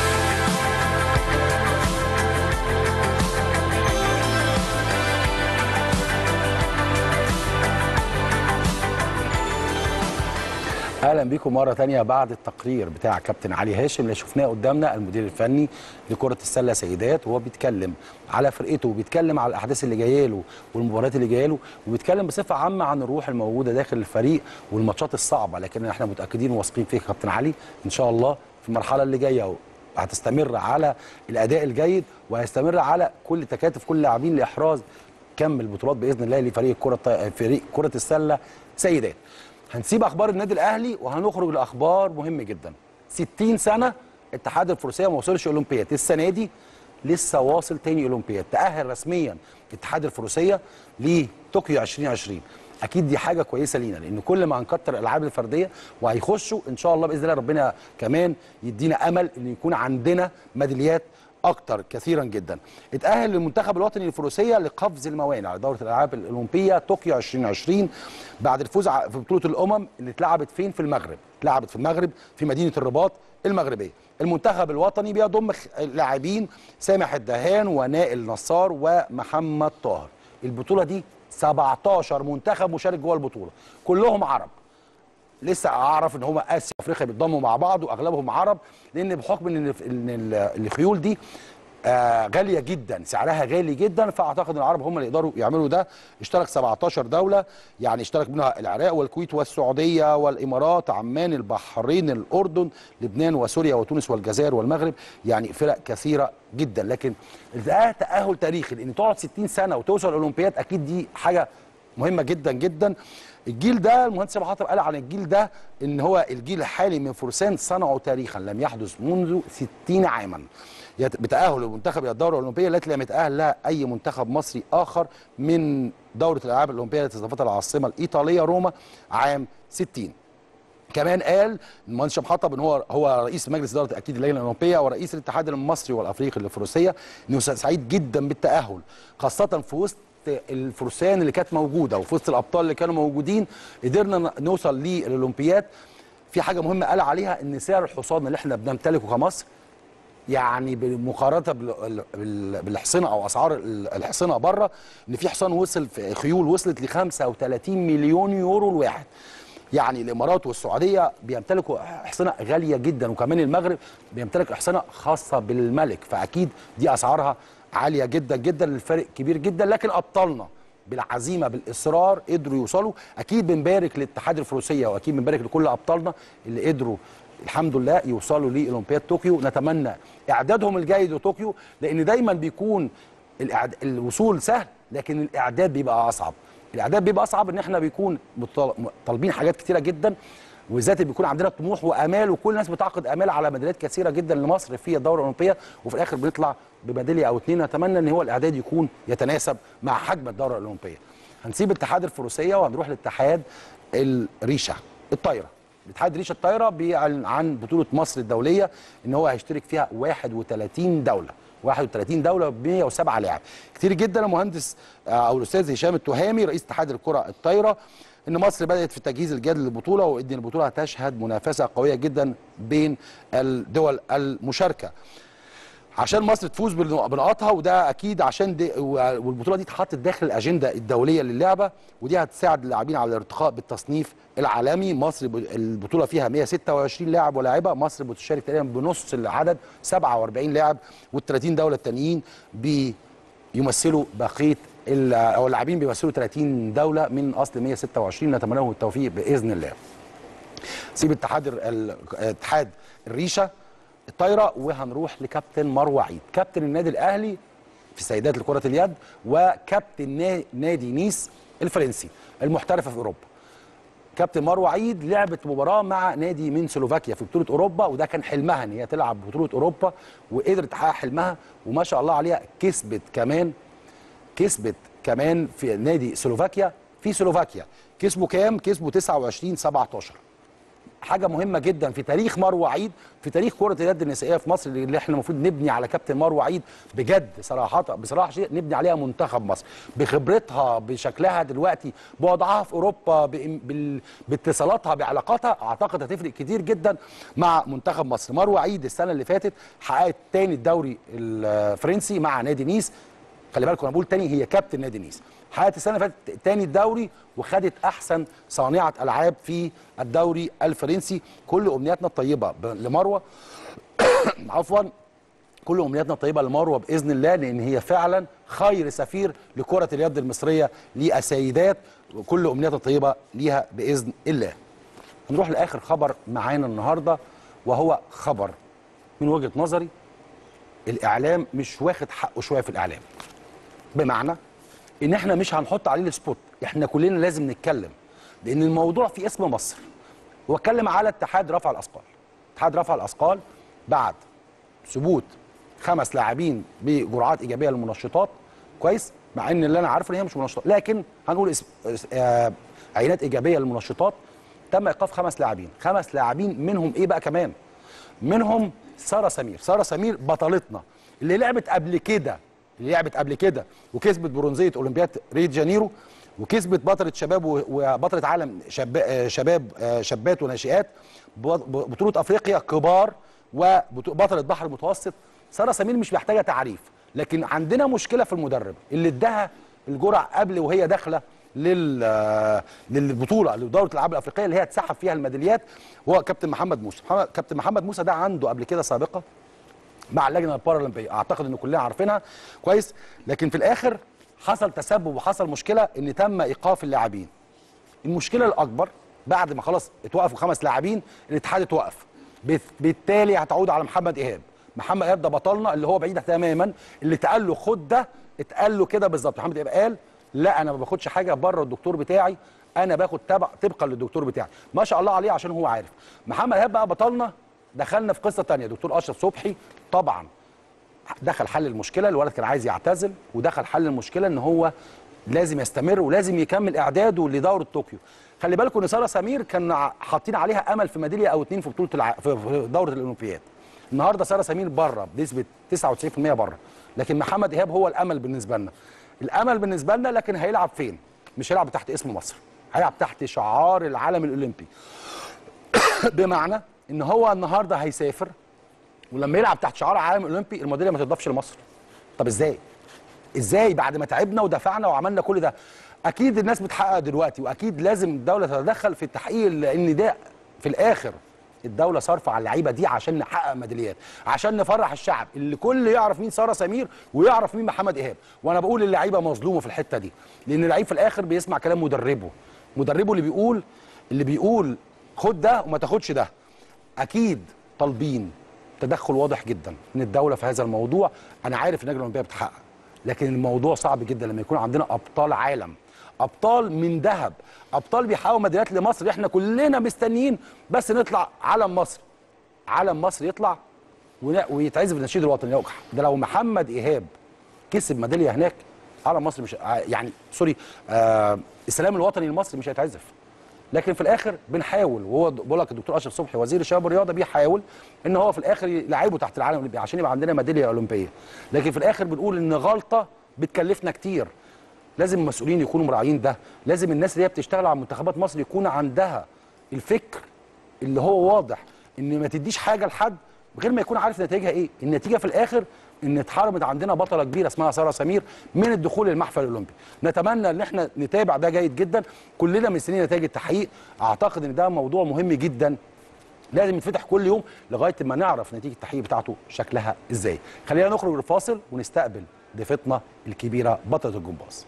اهلا بيكم مره ثانيه بعد التقرير بتاع كابتن علي هاشم اللي شفناه قدامنا، المدير الفني لكره السله سيدات، وهو بيتكلم على فرقته وبيتكلم على الاحداث اللي جايه له والمباريات اللي جايه له، وبيتكلم بصفه عامه عن الروح الموجوده داخل الفريق والماتشات الصعبه، لكن احنا متاكدين وواثقين فيك كابتن علي ان شاء الله في المرحله اللي جايه هتستمر على الاداء الجيد، وهيستمر على كل تكاتف كل لاعبين لاحراز كم البطولات باذن الله لفريق كره فريق كره السله سيدات. هنسيب اخبار النادي الاهلي وهنخرج لاخبار مهمه جدا. ستين سنه اتحاد الفروسيه ما وصلش اولمبياد، السنه دي لسه واصل تاني اولمبياد، تاهل رسميا اتحاد الفروسيه لطوكيو ألفين وعشرين. اكيد دي حاجه كويسه لينا، لان كل ما هنكتر الالعاب الفرديه وهيخشوا ان شاء الله باذن الله ربنا كمان يدينا امل ان يكون عندنا ميداليات اكتر كثيرا جدا. اتاهل المنتخب الوطني للفروسيه لقفز الموانع على دوره الالعاب الاولمبيه طوكيو ألفين وعشرين بعد الفوز في بطوله الامم اللي اتلعبت فين؟ في المغرب. اتلعبت في المغرب في مدينه الرباط المغربيه. المنتخب الوطني بيضم لاعبين سامح الدهان ونائل نصار ومحمد طاهر. البطوله دي سبعتاشر منتخب مشارك جوه البطوله، كلهم عرب. لسه اعرف ان هم اسيا وافريقيا بيتضموا مع بعض واغلبهم عرب، لان بحكم ان ان الخيول دي آه غاليه جدا، سعرها غالي جدا، فاعتقد ان العرب هم اللي يقدروا يعملوا ده. اشترك سبعتاشر دوله، يعني اشترك منها العراق والكويت والسعوديه والامارات، عمان، البحرين، الاردن، لبنان وسوريا وتونس والجزائر والمغرب، يعني فرق كثيره جدا. لكن ده تاهل تاريخي، لان تقعد ستين سنه وتوصل الاولمبياد اكيد دي حاجه مهمه جدا جدا. الجيل ده المهندس ابو حاتم قال عن الجيل ده ان هو الجيل الحالي من فرسان صنعوا تاريخا لم يحدث منذ ستين عاما بتاهل المنتخب الى الدوره الاولمبيه التي لم يتاهل لها اي منتخب مصري اخر من دوره الالعاب الاولمبيه التي استضافتها العاصمه الايطاليه روما عام ستين. كمان قال المهندس ابو حاتم ان هو هو رئيس مجلس اداره اكيد اللجنه الاولمبيه ورئيس الاتحاد المصري والافريقي للفروسيه، انه سعيد جدا بالتاهل، خاصه في وسط الفرسان اللي كانت موجوده وفي وسط الابطال اللي كانوا موجودين قدرنا نوصل للاولمبياد. في حاجه مهمه قال عليها ان سعر الحصان اللي احنا بنمتلكه كمصر، يعني بمقارنه بالحصنه او اسعار الحصنه بره، ان في حصان وصل في خيول وصلت ل خمسة وتلاتين مليون يورو الواحد. يعني الامارات والسعوديه بيمتلكوا حصنه غاليه جدا، وكمان المغرب بيمتلك حصنه خاصه بالملك، فاكيد دي اسعارها عاليه جدا جدا، الفرق كبير جدا. لكن ابطالنا بالعزيمه بالاصرار قدروا يوصلوا. اكيد بنبارك لاتحاد الفروسيه واكيد بنبارك لكل ابطالنا اللي قدروا الحمد لله يوصلوا لاولمبياد طوكيو. نتمنى اعدادهم الجيد لطوكيو، لان دايما بيكون الوصول سهل لكن الاعداد بيبقى اصعب. الاعداد بيبقى اصعب ان احنا بيكون طالبين حاجات كتيره جدا، وبالذات بيكون عندنا طموح وامال، وكل الناس بتعقد امال على ميداليات كثيره جدا لمصر في الدوره الاولمبيه، وفي الاخر بنطلع بميداليه او اتنين. نتمنى ان هو الاعداد يكون يتناسب مع حجم الدوره الاولمبيه. هنسيب اتحاد الفروسيه وهنروح لاتحاد الريشه الطايره. الاتحاد ريشه الطايره بيعلن عن بطوله مصر الدوليه ان هو هيشترك فيها واحد وتلاتين دوله، واحد وتلاتين دوله ب مية وسبعة لاعب. كتير جدا. المهندس او الاستاذ هشام التهامي رئيس اتحاد الكره الطايره ان مصر بدات في التجهيز الجاد للبطوله، وان البطوله هتشهد منافسه قويه جدا بين الدول المشاركه عشان مصر تفوز بنقاطها، وده اكيد عشان دي والبطوله دي اتحطت داخل الاجنده الدوليه للعبه، ودي هتساعد اللاعبين على الارتقاء بالتصنيف العالمي. مصر البطوله فيها مية وستة وعشرين لاعب ولاعبه، مصر بتشارك تقريبا بنص العدد سبعة واربعين لاعب، والتلاتين دوله التانيين بيمثلوا بقيه او اللاعبين بيمثلوا تلاتين دوله من اصل مية وستة وعشرين. نتمنى لهم التوفيق باذن الله. سيب اتحاد اتحاد الريشه الطايره وهنروح لكابتن مروه عيد، كابتن النادي الاهلي في سيدات لكره اليد، وكابتن نادي نيس الفرنسي المحترفه في اوروبا. كابتن مروه عيد لعبت مباراه مع نادي من سلوفاكيا في بطوله اوروبا، وده كان حلمها ان هي تلعب بطوله اوروبا، وقدرت تحقق حلمها، وما شاء الله عليها كسبت كمان كسبت كمان في نادي سلوفاكيا في سلوفاكيا. كسبوا كام؟ كسبوا تسعة وعشرين سبعتاشر. حاجه مهمه جدا في تاريخ مروه عيد، في تاريخ كره اليد النسائيه في مصر، اللي احنا المفروض نبني على كابتن مروه عيد بجد صراحه بصراحه شيء نبني عليها منتخب مصر بخبرتها بشكلها دلوقتي بوضعها في اوروبا باتصالاتها بعلاقاتها. اعتقد هتفرق كتير جدا مع منتخب مصر. مروه عيد السنه اللي فاتت حققت تاني الدوري الفرنسي مع نادي نيس، خلي بالكم انا بقول تاني، هي كابتن نادي نيس، حققت السنه اللي فاتت تاني الدوري وخدت احسن صانعه العاب في الدوري الفرنسي. كل امنياتنا الطيبه لمروه عفوا كل امنياتنا الطيبه لمروه باذن الله، لان هي فعلا خير سفير لكره اليد المصريه للسيدات، وكل امنياتنا الطيبه ليها باذن الله. نروح لاخر خبر معانا النهارده، وهو خبر من وجهه نظري الاعلام مش واخد حقه شويه في الاعلام، بمعنى ان احنا مش هنحط عليه السبوت، احنا كلنا لازم نتكلم، لان الموضوع في اسم مصر. واتكلم على اتحاد رفع الاثقال. اتحاد رفع الاثقال بعد ثبوت خمس لاعبين بجرعات ايجابيه للمنشطات، كويس، مع ان اللي انا عارفه ان هي مش منشطات، لكن هنقول اسم آه عينات ايجابيه للمنشطات، تم ايقاف خمس لاعبين، خمس لاعبين منهم ايه بقى كمان؟ منهم ساره سمير، ساره سمير بطلتنا اللي لعبت قبل كده، اللي لعبت قبل كده وكسبت برونزيه اولمبياد ريو دي جانيرو، وكسبت بطله شباب وبطله عالم شباب شباب شابات وناشئات، بطوله افريقيا كبار، وبطله بحر المتوسط. ساره سمير مش محتاجه تعريف، لكن عندنا مشكله في المدرب اللي اداها الجرعه قبل وهي داخله لل للبطوله لدوره الالعاب الافريقيه اللي هي اتسحب فيها الميداليات، هو كابتن محمد موسى. كابتن محمد موسى ده عنده قبل كده سابقه مع اللجنه البارالمبيه، اعتقد ان كلنا عارفينها كويس، لكن في الاخر حصل تسبب وحصل مشكله ان تم ايقاف اللاعبين. المشكله الاكبر بعد ما خلاص اتوقفوا خمس لاعبين الاتحاد اتوقف، بالتالي هتعود على محمد ايهاب. محمد ايهاب ده بطلنا اللي هو بعيد تماما، اللي اتقال له خد ده اتقال له كده بالظبط. محمد ايهاب قال لا انا ما باخدش حاجه بره الدكتور بتاعي، انا باخد تبع طبقا للدكتور بتاعي، ما شاء الله عليه عشان هو عارف. محمد ايهاب بقى بطلنا، دخلنا في قصه ثانيه. دكتور اشرف صبحي طبعا دخل حل المشكله، الولد كان عايز يعتزل، ودخل حل المشكله ان هو لازم يستمر ولازم يكمل اعداده لدوره طوكيو. خلي بالكم ان ساره سمير كان حاطين عليها امل في ميداليه او اتنين في بطوله الع... في دوره الاولمبياد. النهارده ساره سمير بره بنسبه تسعة وتسعين في المية بره، لكن محمد ايهاب هو الامل بالنسبه لنا. الامل بالنسبه لنا، لكن هيلعب فين؟ مش هيلعب تحت اسم مصر، هيلعب تحت شعار العالم الاولمبي. بمعنى ان هو النهارده هيسافر، ولما يلعب تحت شعار العالم الاولمبي الميداليه ما تضافش لمصر. طب ازاي؟ ازاي بعد ما تعبنا ودفعنا وعملنا كل ده؟ اكيد الناس بتحقق دلوقتي، واكيد لازم الدوله تتدخل في التحقيق، لان ده في الاخر الدوله صارفه على اللعيبه دي عشان نحقق ميداليات، عشان نفرح الشعب اللي كل يعرف مين ساره سمير ويعرف مين محمد ايهاب. وانا بقول اللعيبه مظلومه في الحته دي، لان اللعيب في الاخر بيسمع كلام مدربه، مدربه اللي بيقول اللي بيقول خد ده وما تاخدش ده. اكيد طالبين تدخل واضح جدا من الدوله في هذا الموضوع. انا عارف ان اللجنه الاولمبيه بتحقق، لكن الموضوع صعب جدا لما يكون عندنا ابطال عالم، ابطال من ذهب، ابطال بيحققوا ميداليات لمصر، احنا كلنا مستنيين بس نطلع علم مصر، علم مصر يطلع ويتعزف النشيد الوطني. ده لو محمد ايهاب كسب ميداليه هناك، علم مصر مش يعني سوري آه السلام الوطني لمصر مش هيتعزف. لكن في الاخر بنحاول، وهو بقول لك الدكتور اشرف صبحي وزير الشباب والرياضه بيحاول ان هو في الاخر يلعبه تحت العالم الاولمبي عشان يبقى عندنا ميداليه اولمبيه. لكن في الاخر بنقول ان غلطه بتكلفنا كتير. لازم المسؤولين يكونوا مراعيين ده، لازم الناس اللي هي بتشتغل على منتخبات مصر يكون عندها الفكر اللي هو واضح، ان ما تديش حاجه لحد غير ما يكون عارف نتائجها ايه. النتيجه في الاخر ان اتحرمت عندنا بطله كبيره اسمها ساره سمير من الدخول للمحفل الاولمبي. نتمنى ان احنا نتابع ده جيد جدا، كلنا مستنيين نتائج التحقيق. اعتقد ان ده موضوع مهم جدا لازم يتفتح كل يوم لغايه ما نعرف نتيجه التحقيق بتاعته شكلها ازاي. خلينا نخرج للفاصل ونستقبل ضيفتنا الكبيره بطله الجمباز.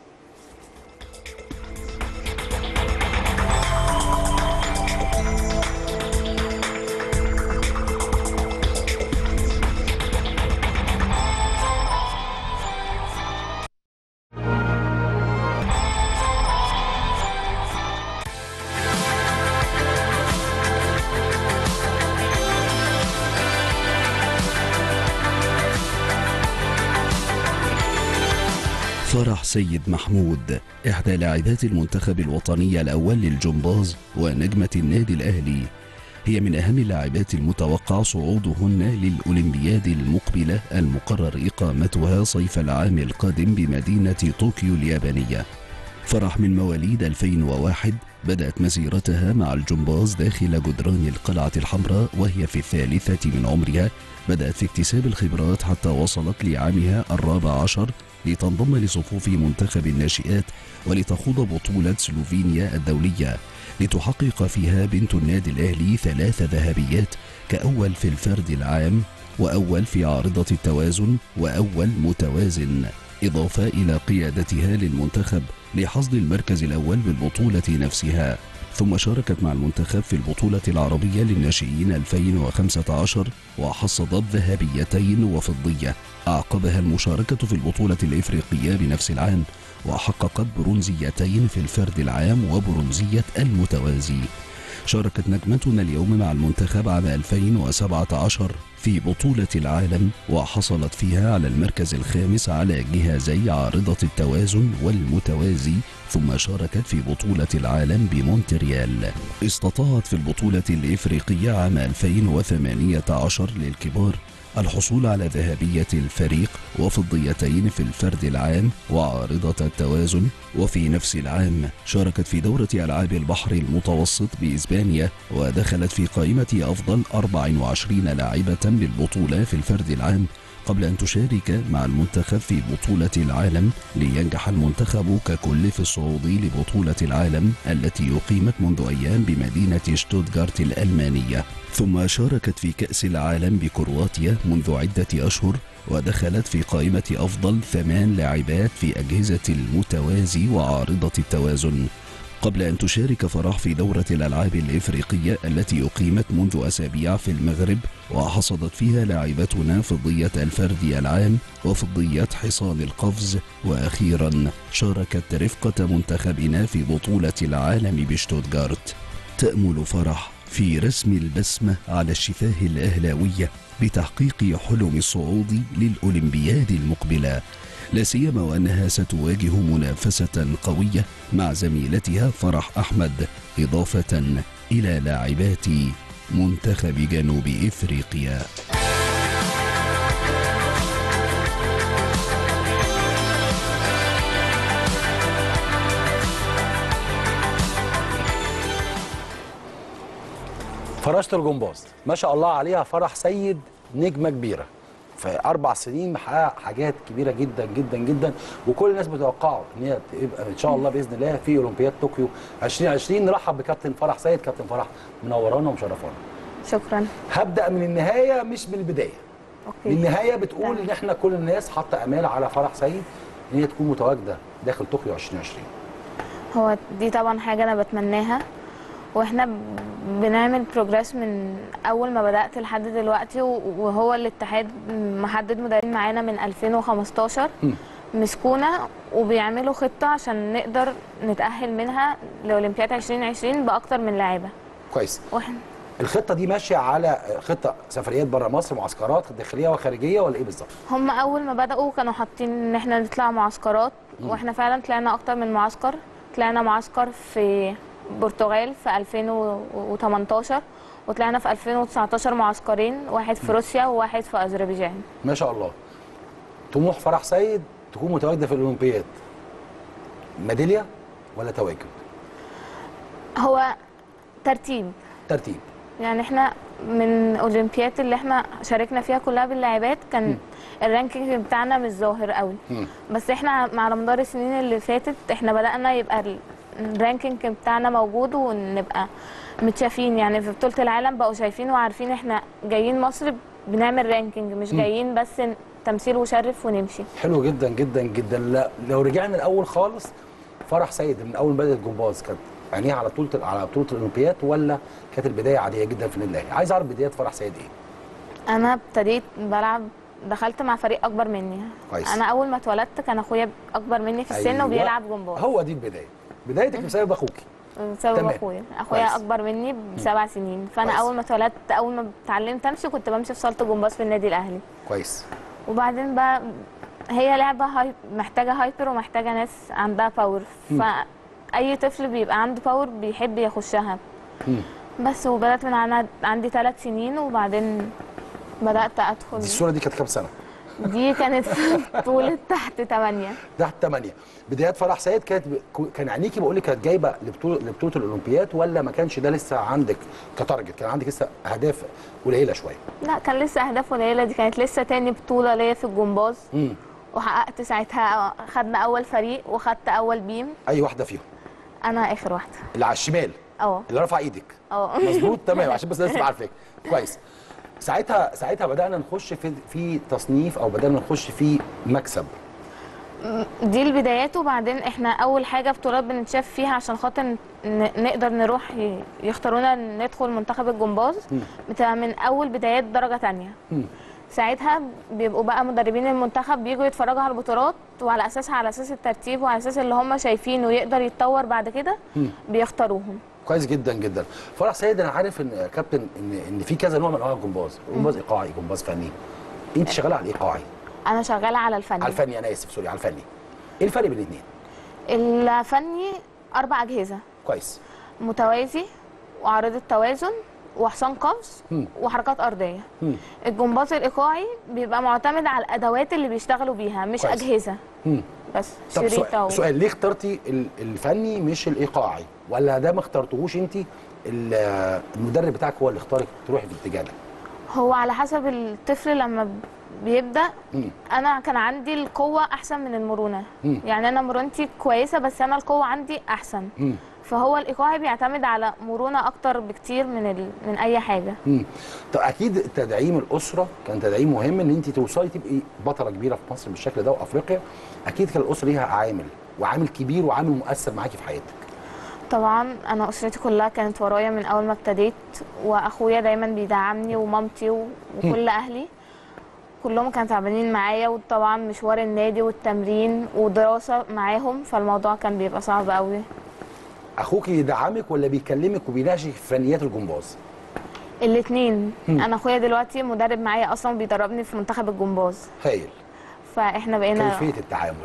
فرح سيد محمود إحدى لاعبات المنتخب الوطني الأول للجمباز ونجمة النادي الأهلي، هي من أهم اللاعبات المتوقع صعودهن للأولمبياد المقبلة المقرر إقامتها صيف العام القادم بمدينة طوكيو اليابانية. فرح من مواليد ألفين وواحد بدأت مسيرتها مع الجمباز داخل جدران القلعة الحمراء وهي في الثالثة من عمرها. بدأت في اكتساب الخبرات حتى وصلت لعامها الرابع عشر لتنضم لصفوف منتخب الناشئات ولتخوض بطولة سلوفينيا الدولية، لتحقق فيها بنت النادي الأهلي ثلاث ذهبيات كأول في الفرد العام، وأول في عارضة التوازن، وأول متوازن، إضافة إلى قيادتها للمنتخب لحصد المركز الأول بالبطولة نفسها. ثم شاركت مع المنتخب في البطولة العربية للناشئين ألفين وخمسة عشر وحصدت ذهبيتين وفضية. أعقبها المشاركة في البطولة الإفريقية بنفس العام وحققت برونزيتين في الفرد العام وبرونزية المتوازي. شاركت نجمتنا اليوم مع المنتخب عام ألفين وسبعة عشر في بطولة العالم وحصلت فيها على المركز الخامس على جهازي عارضة التوازن والمتوازي، ثم شاركت في بطولة العالم بمونتريال. استطاعت في البطولة الإفريقية عام ألفين وثمانية عشر للكبار الحصول على ذهبية الفريق وفضيتين في الفرد العام وعارضة التوازن. وفي نفس العام شاركت في دورة ألعاب البحر المتوسط بإسبانيا ودخلت في قائمة أفضل أربع وعشرين لاعبة بالبطولة في الفرد العام، قبل أن تشارك مع المنتخب في بطولة العالم لينجح المنتخب ككل في الصعود لبطولة العالم التي أقيمت منذ أيام بمدينة شتوتغارت الألمانية. ثم شاركت في كأس العالم بكرواتيا منذ عدة أشهر ودخلت في قائمة أفضل ثمان لاعبات في أجهزة المتوازي وعارضة التوازن، قبل أن تشارك فرح في دورة الألعاب الإفريقية التي أقيمت منذ أسابيع في المغرب وحصدت فيها لاعبتنا فضية الفرد العام وفضية حصان القفز. وأخيرا شاركت رفقة منتخبنا في بطولة العالم بشتوتغارت. تأمل فرح في رسم البسمة على الشفاه الأهلاوية بتحقيق حلم الصعود للأولمبياد المقبلة، لا سيما وأنها ستواجه منافسة قوية مع زميلتها فرح أحمد، إضافة إلى لاعبات منتخب جنوب إفريقيا. فراشة الجمباز ما شاء الله عليها فرح سيد، نجمة كبيرة في أربع سنين محققة حاجات كبيرة جدا جدا جدا، وكل الناس بتوقعوا إن هي تبقى إن شاء الله بإذن الله في أولمبياد طوكيو ألفين وعشرين. نرحب بكابتن فرح سيد. كابتن فرح منورانا ومشرفانا. شكرا. هبدأ من النهاية مش من البداية. أوكي. من النهاية بتقول إن إحنا كل الناس حاطة آمال على فرح سيد إن هي تكون متواجدة داخل طوكيو ألفين وعشرين. هو دي طبعا حاجة أنا بتمناها، واحنا بنعمل بروجرس من اول ما بدات لحد دلوقتي، وهو الاتحاد محدد مدربين معانا من ألفين وخمستاشر مسكونا وبيعملوا خطه عشان نقدر نتاهل منها لاولمبياد ألفين وعشرين باكتر من لاعبه. كويس. واحنا الخطه دي ماشيه على خطه سفريات بره مصر، معسكرات داخليه وخارجيه، ولا ايه بالظبط؟ هم اول ما بداوا كانوا حاطين ان احنا نطلع معسكرات، واحنا فعلا طلعنا اكتر من معسكر. طلعنا معسكر في البرتغال في ألفين وتمنتاشر، وطلعنا في ألفين وتسعتاشر معسكرين، واحد في روسيا وواحد في اذربيجان. ما شاء الله. طموح فرح سيد تكون متواجده في الاولمبياد، ميداليه ولا تواجد؟ هو ترتيب ترتيب يعني احنا من الاولمبياد اللي احنا شاركنا فيها كلها باللاعبات كان م. الرانكينج بتاعنا مش ظاهر قوي، م. بس احنا على مدار السنين اللي فاتت احنا بدأنا يبقى الرانكينج بتاعنا موجود ونبقى متشافين. يعني في بطولة العالم بقوا شايفين وعارفين احنا جايين مصر بنعمل رانكينج، مش م. جايين بس تمثيل وشرف ونمشي. حلو جدا جدا جدا. لا لو رجعنا الاول خالص، فرح سيد من اول ما بدأت الجمباز كانت عينيها على بطوله على بطوله الاولمبياد، ولا كانت البدايه عاديه جدا في النادي الاهلي؟ عايز اعرف بدايات فرح سيد ايه؟ انا ابتديت بلعب، دخلت مع فريق اكبر مني. كويس. انا اول ما اتولدت كان اخويا اكبر مني في السن. أيوة. وبيلعب جمباز. هو دي البدايه. بدايتك بسبب اخوكي. بسبب اخويا. اخويا كويس. اكبر مني بسبع سنين، فانا كويس. اول ما اتولدت اول ما اتعلمت امشي كنت بمشي في صاله الجمباز في النادي الاهلي. كويس. وبعدين بقى هي لعبه هاي محتاجه هايبر ومحتاجه ناس عندها باور، ف اي طفل بيبقى عنده باور بيحب يخشها. مم. بس وبدات من انا عندي ثلاث سنين، وبعدين بدات ادخل. دي الصوره دي كانت كام سنه؟ دي كانت بطوله تحت ثمانية. تحت ثمانية. بدايات فرح سيد كانت ب... كان عينيكي بقول لك كانت جايبه لبطوله لبطوله الاولمبياد، ولا ما كانش ده لسه عندك كتارجت؟ كان عندك لسه اهداف قليله شويه؟ لا كان لسه اهداف قليله، دي كانت لسه تاني بطوله ليا في الجمباز. امم وحققت ساعتها، خدنا اول فريق وخدت اول بيم. اي واحده فيهم؟ انا اخر واحده. اللي على الشمال؟ اه. اللي رفع ايدك؟ اه. مظبوط تمام، عشان بس لازم عارفك كويس. ساعتها ساعتها بدانا نخش في في تصنيف، او بدانا نخش في مكسب. دي البدايات، وبعدين احنا اول حاجه بطولات بنتشاف فيها عشان خاطر ن- نقدر نروح ي- يختارونا ندخل منتخب الجمباز. بتبقى من اول بدايات درجه تانية. ساعتها بيبقوا بقى مدربين المنتخب بيجوا يتفرجوا على البطولات، وعلى اساسها على اساس الترتيب وعلى اساس اللي هم شايفينه يقدر يتطور بعد كده بيختاروهم. كويس جدا جدا. فرح سيد، انا عارف ان يا كابتن ان ان في كذا نوع من انواع الجمباز، جمباز ايقاعي، جمباز فني. انت شغاله على الايقاعي؟ انا شغاله على الفني. على الفني، انا اسف سوري، على الفني. ايه الفرق بين الاثنين؟ الفني اربع اجهزه، كويس. متوازي وعارضه توازن وحصان قفز وحركات ارضيه. مم. الجمباز الايقاعي بيبقى معتمد على الادوات اللي بيشتغلوا بيها، مش كويس. اجهزه. مم. بس طب شريطه سؤال, و... سؤال ليه اخترتي ال- الفني مش الايقاعي؟ ولا ده ما اخترتوهوش انت، ال- المدرب بتاعك هو اللي اختارك تروحي في الاتجاه ده؟ هو على حسب الطفل لما بيبدا. مم. انا كان عندي القوه احسن من المرونه. مم. يعني انا مرونتي كويسه بس انا القوه عندي احسن. مم. فهو الايقاعي بيعتمد على مرونه اكتر بكتير من ال... من اي حاجه. مم. طب اكيد تدعيم الاسره كان تدعيم مهم، ان انت توصلي تبقي بطله كبيره في مصر بالشكل ده وافريقيا. اكيد كان الاسره ليها عامل وعامل كبير وعامل مؤثر معاكي في حياتك. طبعا انا اسرتي كلها كانت ورايا من اول ما ابتديت، واخويا دايما بيدعمني ومامتي و... وكل اهلي كلهم كانوا تعبانين معايا، وطبعا مشوار النادي والتمرين ودراسه معاهم، فالموضوع كان بيبقى صعب قوي. اخوك يدعمك ولا بيكلمك وبيناقشك في فنيات الجمباز؟ الاثنين. انا اخويا دلوقتي مدرب معايا اصلا، بيدربني في منتخب الجمباز. هايل. فاحنا بقينا كيفيه التعامل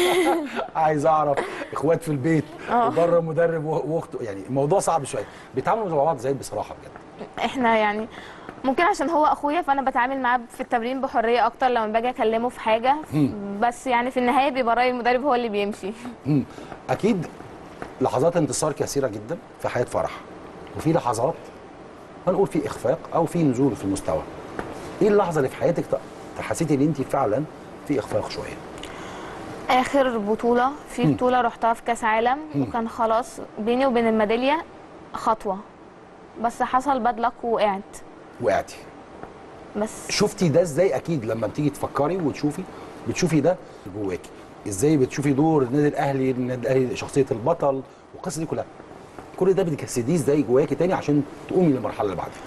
عايز اعرف اخوات في البيت وبره مدرب واخته، يعني الموضوع صعب شويه، بيتعاملوا مع بعض ازاي بصراحه بجد؟ احنا يعني ممكن عشان هو اخويا فانا بتعامل معاه في التمرين بحريه اكتر لما باجي اكلمه في حاجه. بس يعني في النهايه بيبقى راي المدرب هو اللي بيمشي. مم. اكيد لحظات انتصار كثيره جدا في حياه فرح، وفي لحظات هنقول في اخفاق او في نزول في المستوى. ايه اللحظه اللي في حياتك حسيتي ان انت فعلا في اخفاق شويه؟ اخر بطوله في بطوله رحتها في كاس عالم، وكان خلاص بيني وبين الميداليه خطوه، بس حصل باد لك ووقعت. وقعتي؟ بس شفتي ده ازاي؟ اكيد لما بتيجي تفكري وتشوفي بتشوفي ده جواكي ازاي، بتشوفي دور النادي الاهلي، النادي الاهلي شخصيه البطل والقصه دي كلها، كل ده بتجسديه ازاي جواكي تاني عشان تقومي للمرحله اللي بعدها؟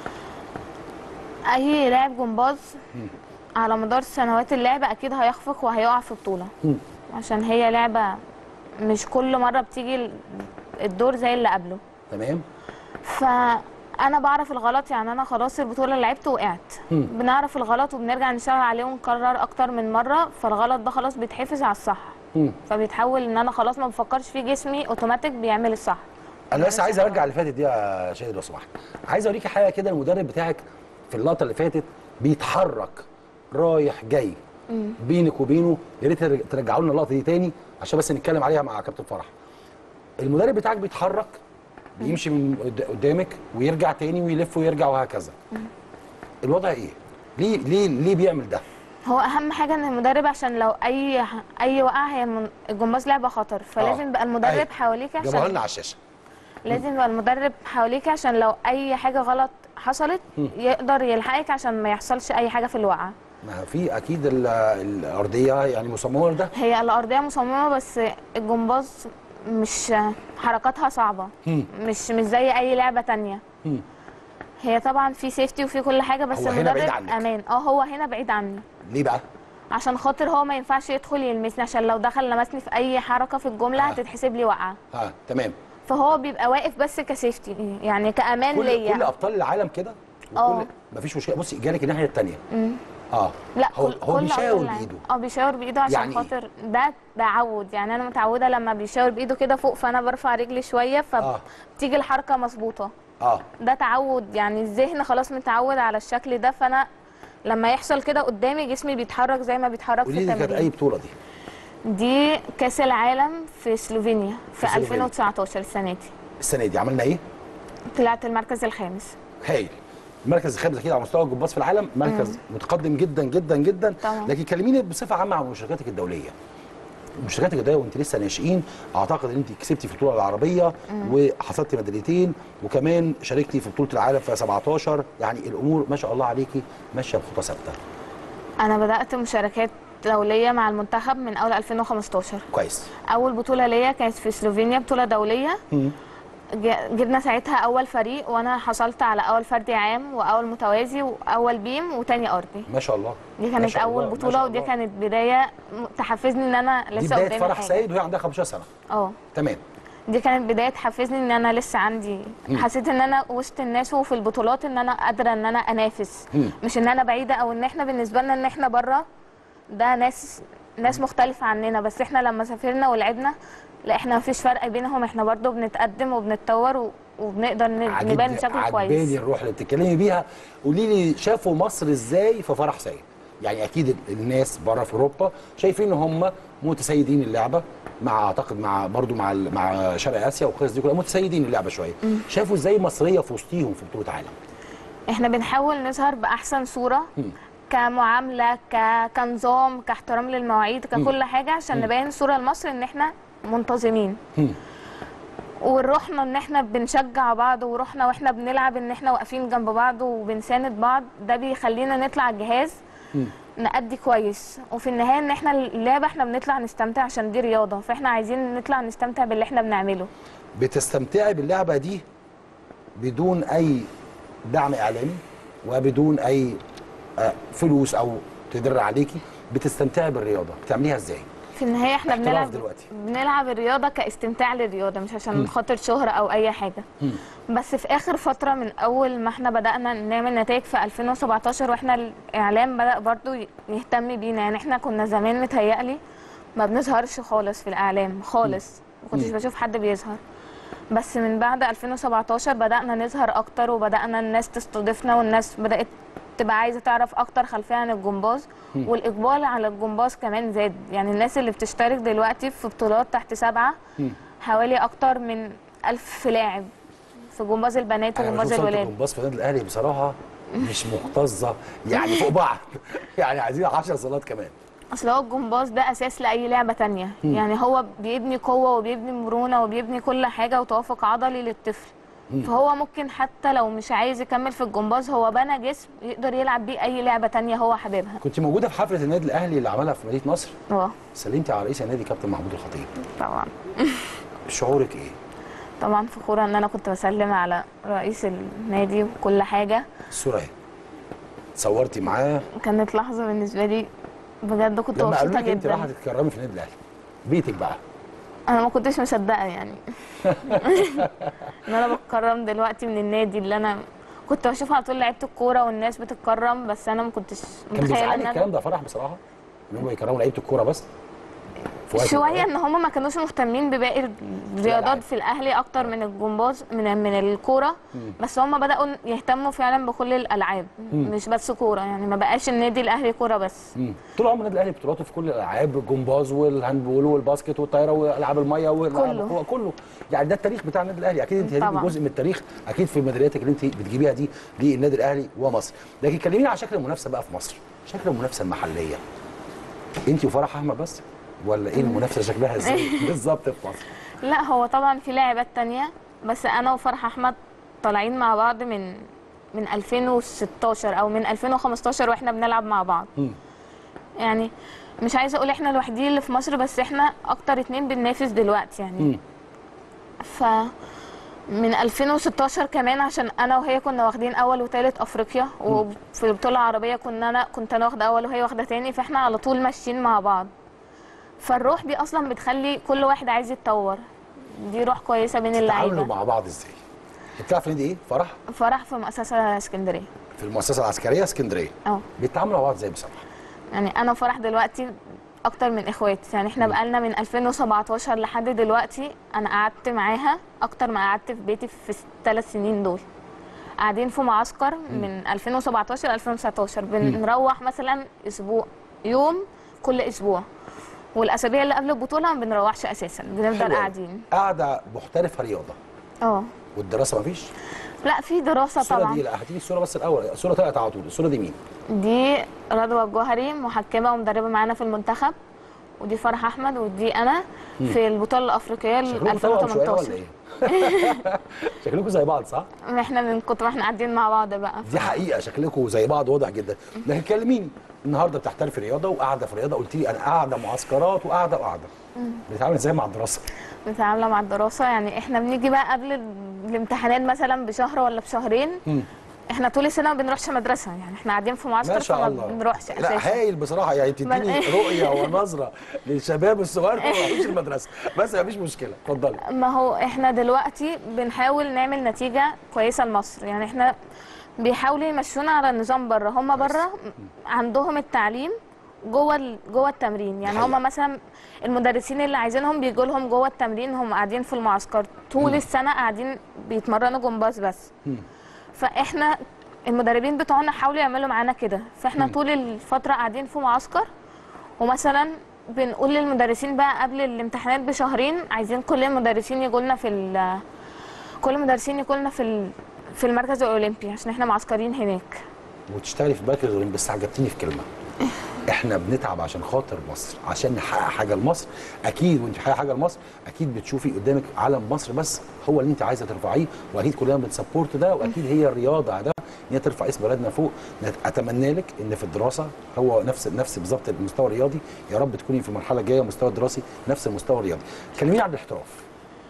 اي لاعب جمباز على مدار سنوات اللعبه اكيد هيخفق وهيقع في بطوله، مم. عشان هي لعبه مش كل مره بتيجي الدور زي اللي قبله. تمام. فانا بعرف الغلط، يعني انا خلاص البطوله اللي لعبت وقعت. مم. بنعرف الغلط وبنرجع نشتغل عليه ونكرر اكتر من مره، فالغلط ده خلاص بيتحفظ على الصح. مم. فبيتحول ان انا خلاص ما بفكرش فيه، جسمي اوتوماتيك بيعمل الصح. انا بس عايز ارجع اللي فاتت دي يا شاهد لو سمحت، عايز اوريكي حاجه كده. المدرب بتاعك في اللقطه اللي فاتت بيتحرك رايح جاي بينك وبينه، يا ريت ترجعوا لنا اللقطه دي تاني عشان بس نتكلم عليها مع كابتن فرح. المدرب بتاعك بيتحرك بيمشي من قدامك ويرجع تاني ويلف ويرجع وهكذا. الوضع ايه؟ ليه ليه ليه بيعمل ده؟ هو اهم حاجه ان المدرب، عشان لو اي اي وقعه، هي من- الجمباز لعبه خطر، فلازم آه. يبقى المدرب أيوة. حواليك جابوها عشان لنا على الشاشه. لازم يبقى المدرب حواليك عشان لو اي حاجه غلط حصلت يقدر يلحقك عشان ما يحصلش اي حاجه في الوقعه. ما في اكيد ال- الارضيه يعني مصممه لده. هي الارضيه مصممه، بس الجمباز مش حركاتها صعبه، مم. مش مش زي اي لعبه تانية. مم. هي طبعا في سيفتي وفي كل حاجه، بس هو هنا بعيد المدرب عنك. امان. اه هو هنا بعيد عني ليه بقى؟ عشان خاطر هو ما ينفعش يدخل يلمسني، عشان لو دخل لمسني في اي حركه في الجمله آه. هتتحسب لي وقعه. اه تمام. فهو بيبقى واقف بس كسيفتي، يعني كامان كل ليا. كل ابطال العالم كده؟ اه. مفيش مشكله. بصي جالك الناحيه الثانيه. اه لا هو كل هو كل بيشاور أبطال العالم. بايده. اه بيشاور بايده عشان يعني خاطر ده تعود. يعني انا متعوده لما بيشاور بايده كده فوق، فانا برفع رجلي شويه فبتيجي الحركه مظبوطه. اه ده تعود، يعني الذهن خلاص متعود على الشكل ده، فانا لما يحصل كده قدامي جسمي بيتحرك زي ما بيتحرك في قولي لي كانت التمرين. اي بطوله دي؟ دي كاس العالم في سلوفينيا في, في سلوفينيا. ألفين وتسعتاشر السنه دي. السنه دي عملنا ايه؟ طلعت المركز الخامس. هايل. المركز الخامس اكيد على مستوى الجمباز في العالم، مركز مم. متقدم جدا جدا جدا طبعا. لكن كلميني بصفه عامه عن مشاركاتك الدوليه. مشاركاتك الدوليه وانت لسه ناشئين، اعتقد ان انت كسبتي في البطوله العربيه مم. وحصلتي ميداليتين، وكمان شاركتي في بطوله العالم في سبعتاشر، يعني الامور ما شاء الله عليكي ماشيه بخطى ثابته. انا بدات مشاركات دوليه مع المنتخب من اول ألفين وخمستاشر. كويس. اول بطوله ليا كانت في سلوفينيا، بطوله دوليه. مم. جبنا ساعتها اول فريق، وانا حصلت على اول فردي عام واول متوازي واول بيم وتاني ارضي. ما شاء الله. دي كانت اول بطوله، ودي كانت بدايه تحفزني ان انا لسه قدامي. دي بدايه فرح سيد وهي عندها خمستاشر سنه. اه تمام. دي كانت بدايه تحفزني ان انا لسه عندي مم. حسيت ان انا وسط الناس وفي البطولات ان انا قادره ان انا انافس. مم. مش ان انا بعيده، او ان احنا بالنسبه لنا ان احنا بره ده ناس ناس مختلفه عننا، بس احنا لما سافرنا ولعبنا لا احنا مفيش فرق بينهم، احنا برضو بنتقدم وبنتطور وبنقدر نبان بشكل كويس. عجباني الروح اللي بتتكلمي بيها. قولي لي شافوا مصر ازاي في فرح سيد؟ يعني اكيد الناس بره في اوروبا شايفين ان هم متسيدين اللعبه، مع اعتقد مع برضو مع مع شرق اسيا والقصص دي كلها متسيدين اللعبه شويه. م. شافوا ازاي مصريه في وسطيهم في بطوله عالم؟ احنا بنحاول نظهر باحسن صوره م. كمعامله، ك... كنظام، كاحترام للمواعيد، ككل م. حاجه عشان م. نبين صوره لمصر ان احنا منتظمين. م. وروحنا ان احنا بنشجع بعض، وروحنا واحنا بنلعب ان احنا واقفين جنب بعض وبنساند بعض، ده بيخلينا نطلع الجهاز م. نأدي كويس. وفي النهايه ان احنا اللعبه احنا بنطلع نستمتع عشان دي رياضه، فاحنا عايزين نطلع نستمتع باللي احنا بنعمله. بتستمتعي باللعبه دي بدون اي دعم اعلامي وبدون اي فلوس او تدر عليكي، بتستمتعي بالرياضه، بتعمليها ازاي؟ في النهايه احنا بنلعب دلوقتي. بنلعب الرياضه كاستمتاع للرياضه، مش عشان خاطر شهره او اي حاجه. م. بس في اخر فتره من اول ما احنا بدانا نعمل نتائج في ألفين وسبعتاشر واحنا الاعلام بدا برضو يهتم بينا. يعني احنا كنا زمان متهيألي ما بنظهرش خالص في الاعلام خالص، ما كنتش بشوف حد بيظهر. بس من بعد ألفين وسبعتاشر بدانا نظهر اكتر، وبدانا الناس تستضيفنا، والناس بدات تبقى عايزه تعرف اكتر خلفيه عن الجمباز. م. والاقبال على الجمباز كمان زاد. يعني الناس اللي بتشترك دلوقتي في بطولات تحت سبعه م. حوالي اكتر من ألف لاعب في جمباز البنات وجمباز الولاد. الجمباز في النادي الاهلي بصراحه مش مكتظه، يعني فوق بعض. يعني عايزين عشر صالات كمان. اصل هو الجمباز ده اساس لاي لعبه ثانيه، يعني هو بيبني قوه وبيبني مرونه وبيبني كل حاجه وتوافق عضلي للطفل. فهو ممكن حتى لو مش عايز يكمل في الجمباز هو بنى جسم يقدر يلعب بيه اي لعبه تانية هو حاببها. كنت موجوده في حفله النادي الاهلي اللي عملها في مدينه نصر؟ اه. سلمتي على رئيس النادي كابتن محمود الخطيب. طبعا. شعورك ايه؟ طبعا فخوره ان انا كنت بسلم على رئيس النادي وكل حاجه. الصوره ايه؟ صورتي معاه؟ كانت لحظه بالنسبه لي بجد كنت مبسوطه جدا. لما قالوا لك انت رايحه تتكرمي في النادي الاهلي بيتك بقى؟ انا ما كنتش مصدقه يعني ان انا بتكرم دلوقتي من النادي اللي انا كنت بشوف على طول لعيبه الكوره والناس بتتكرم، بس انا ما كنتش متخيله ان الكلام ده فرح بصراحه ان هم يكرموا لعيبه الكوره بس شويه، ان هم ما كانوش مهتمين بباقي الرياضات في الاهلي اكتر من الجمباز من من الكوره. بس هم بداوا يهتموا فعلا بكل الالعاب مم. مش بس كوره. يعني ما بقاش النادي الاهلي كوره بس. مم. طول عمر النادي الاهلي بطولاته في كل الالعاب، الجمباز والهاندبول والباسكت والطايره والالعاب الميه كله كله. يعني ده التاريخ بتاع النادي الاهلي، اكيد انت هتبقي جزء من التاريخ اكيد في ميدالياتك اللي انت بتجيبيها دي للنادي الاهلي ومصر. لكن كلميني على شكل المنافسه بقى في مصر، شكل المنافسه المحليه. انت وفرح احمد بس ولا ايه المنافسه شكلها ازاي بالظبط في مصر؟ لا هو طبعا في لاعبات تانية، بس انا وفرح احمد طالعين مع بعض من من ألفين وستاشر او من ألفين وخمستاشر واحنا بنلعب مع بعض. م. يعني مش عايزه اقول احنا الوحيدين اللي في مصر، بس احنا اكتر اتنين بننافس دلوقتي يعني. م. ف من ألفين وستاشر كمان عشان انا وهي كنا واخدين اول وثالث افريقيا، م. وفي البطوله العربيه كنا انا كنت انا واخده اول وهي واخده ثاني، فاحنا على طول ماشيين مع بعض. فالروح دي اصلا بتخلي كل واحد عايز يتطور، دي روح كويسه بين اللعيبه. بتتعاملوا مع بعض ازاي؟ بتلعب في نادي ايه؟ فرح؟ فرح في مؤسسه اسكندريه. في المؤسسه العسكريه اسكندريه. اه. بيتعاملوا مع بعض ازاي بصراحه؟ يعني انا وفرح دلوقتي اكتر من اخوات، يعني احنا بقالنا من ألفين وسبعتاشر لحد دلوقتي انا قعدت معاها اكتر ما قعدت في بيتي في الثلاث سنين دول. قاعدين في معسكر من ألفين وسبعتاشر ألفين وتسعتاشر، بنروح مثلا اسبوع يوم كل اسبوع، والاسابيع اللي قبل البطوله ما بنروحش اساسا، بنفضل قاعدين. قاعده محترفه رياضه. اه. والدراسه مفيش؟ لا في دراسه الصوره طبعا. دي لا هتيجي الصوره بس الاول، الصوره طلعت على طول، الصوره دي مين؟ دي رضوى الجوهري محكمه ومدربه معانا في المنتخب، ودي فرح احمد، ودي انا في البطوله الافريقيه ل شكلكم توأم شويه ولا ألفين وتمنتاشر. ايه؟ شكلكم زي بعض صح؟ احنا من كتر ما احنا قاعدين مع بعض بقى. دي حقيقه شكلكم زي بعض واضح جدا. لكن كلميني النهارده بتحترفي رياضه وقاعده في رياضه، قلت لي انا قاعده معسكرات وقاعده وقاعده. بتتعامل ازاي مع الدراسه؟ متعامله مع الدراسه، يعني احنا بنيجي بقى قبل ال- الامتحانات مثلا بشهر ولا بشهرين. مم. احنا طول السنه ما بنروحش مدرسه، يعني احنا قاعدين في ما معسكر شاء فما الله. بنروحش لا اساسا. هايل بصراحه، يعني بتديني رؤيه ونظره للشباب الصغير ما يروحوش المدرسه، بس ما فيش مشكله، اتفضلي. ما هو احنا دلوقتي بنحاول نعمل نتيجه كويسه لمصر، يعني احنا بيحاولوا يمشونا على النظام بره، هم بره عندهم التعليم جوه ال- جوه التمرين، يعني حقيقة. هم مثلا المدرسين اللي عايزينهم بيجوا لهم جوه التمرين، هم قاعدين في المعسكر طول السنه قاعدين بيتمرنوا جمباز بس. مم. فاحنا المدربين بتوعنا حاولوا يعملوا معانا كده، فاحنا طول الفتره قاعدين في معسكر، ومثلا بنقول للمدرسين بقى قبل الامتحانات بشهرين عايزين كل المدرسين يجوا لنا في ال- كل المدرسين يجوا لنا في ال- في المركز الاولمبي عشان احنا معسكرين هناك. وتشتغلي في مركز الاولمبي، بس عجبتيني في كلمه. احنا بنتعب عشان خاطر مصر، عشان نحقق حاجه لمصر. اكيد وانت بتحققي حاجه لمصر اكيد بتشوفي قدامك علم مصر بس هو اللي انت عايزه ترفعيه، واكيد كلنا بنسبورت ده، واكيد هي الرياضه ده ان هي ترفع اسم بلدنا فوق. اتمنى لك ان في الدراسه هو نفس نفس بالظبط المستوى الرياضي، يا رب تكوني في المرحله الجايه مستوى دراسي نفس المستوى الرياضي. كلميني عن الاحتراف.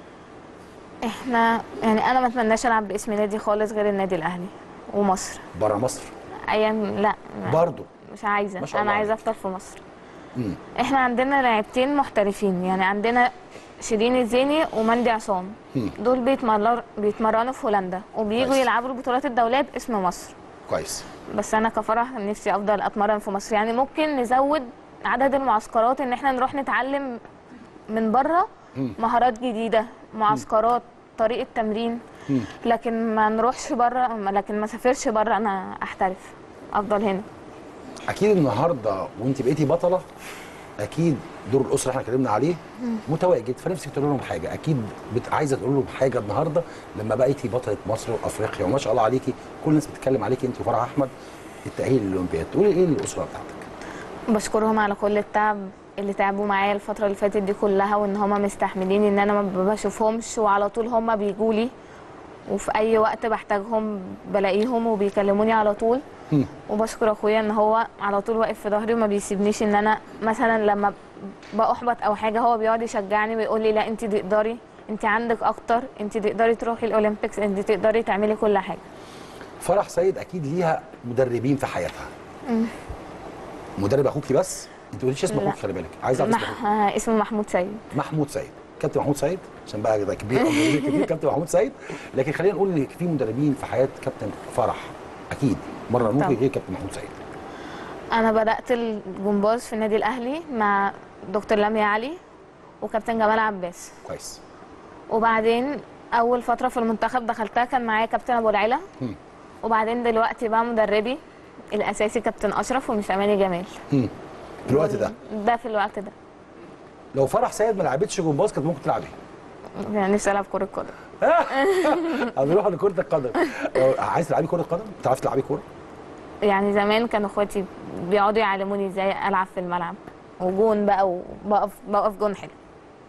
احنا يعني انا ما اتمناش العب باسم نادي خالص غير النادي الاهلي ومصر. بره مصر ايام لا برضه مش عايزه، ما شاء انا الله عايزه عليك. افضل في مصر. مم. احنا عندنا لاعبتين محترفين، يعني عندنا شيرين الزيني ومندي عصام، مم. دول بيتمرنوا بيتمرنوا في هولندا وبييجوا كويس. يلعبوا البطولات الدوليه باسم مصر. كويس. بس انا كفرح نفسي افضل اتمرن في مصر، يعني ممكن نزود عدد المعسكرات ان احنا نروح نتعلم من بره مم. مهارات جديده، معسكرات، طريقه تمرين، مم. لكن ما نروحش بره، لكن ما سافرش بره انا احترف، افضل هنا. اكيد النهارده وانت بقيتي بطله، اكيد دور الاسره احنا اتكلمنا عليه متواجد، فنفسك تقول لهم حاجه، اكيد بت... عايزه تقول لهم حاجه النهارده لما بقيتي بطله مصر وافريقيا وما شاء الله عليكي، كل الناس بتتكلم عليكي انت وفرح احمد التاهيل للاولمبياد، تقولي ايه للاسره بتاعتك؟ بشكرهم على كل التعب اللي تعبوا معايا الفتره اللي فاتت دي كلها، وان هم مستحملين ان انا ما بشوفهمش، وعلى طول هم بيجوا لي، وفي اي وقت بحتاجهم بلاقيهم وبيكلموني على طول. مم. وبشكر اخويا ان هو على طول واقف في ظهري وما بيسيبنيش، ان انا مثلا لما باحبط او حاجه هو بيقعد يشجعني ويقول لي لا انت تقدري، انت عندك اكتر، انت تقدري تروحي الاولمبيكس، انت تقدري تعملي كل حاجه. فرح سيد اكيد ليها مدربين في حياتها. مم. مدرب اخوكي بس؟ انت ما قلتيش اسم لا. اخوك، خلي بالك، عايز اعرف اسم مح... اخوك. آه، اسمه محمود سيد. محمود سيد، كابتن محمود سيد، عشان بقى ده كبير أو كبير كابتن محمود سيد. لكن خلينا نقول ان في مدربين في حياه كابتن فرح اكيد مره ممكن طبعا. غير كابتن محمود سيد. انا بدات الجمباز في النادي الاهلي مع دكتور لميا علي وكابتن جمال عباس، كويس. وبعدين اول فتره في المنتخب دخلتها كان معايا كابتن ابو العلا، مم. وبعدين دلوقتي بقى مدربي الاساسي كابتن اشرف ومس اماني جمال. مم. في الوقت ده ده في الوقت ده لو فرح سيد ما لعبتش جمباز كانت ممكن تلعب ايه؟ يعني نفسي العب كره قدم. هنروح لكره القدم. لو عايز تلعبي كره قدم؟ بتعرفي تلعبي كوره؟ يعني زمان كانوا اخواتي بيقعدوا يعلموني ازاي العب في الملعب وجون بقى، وبقف بقف جون حلو.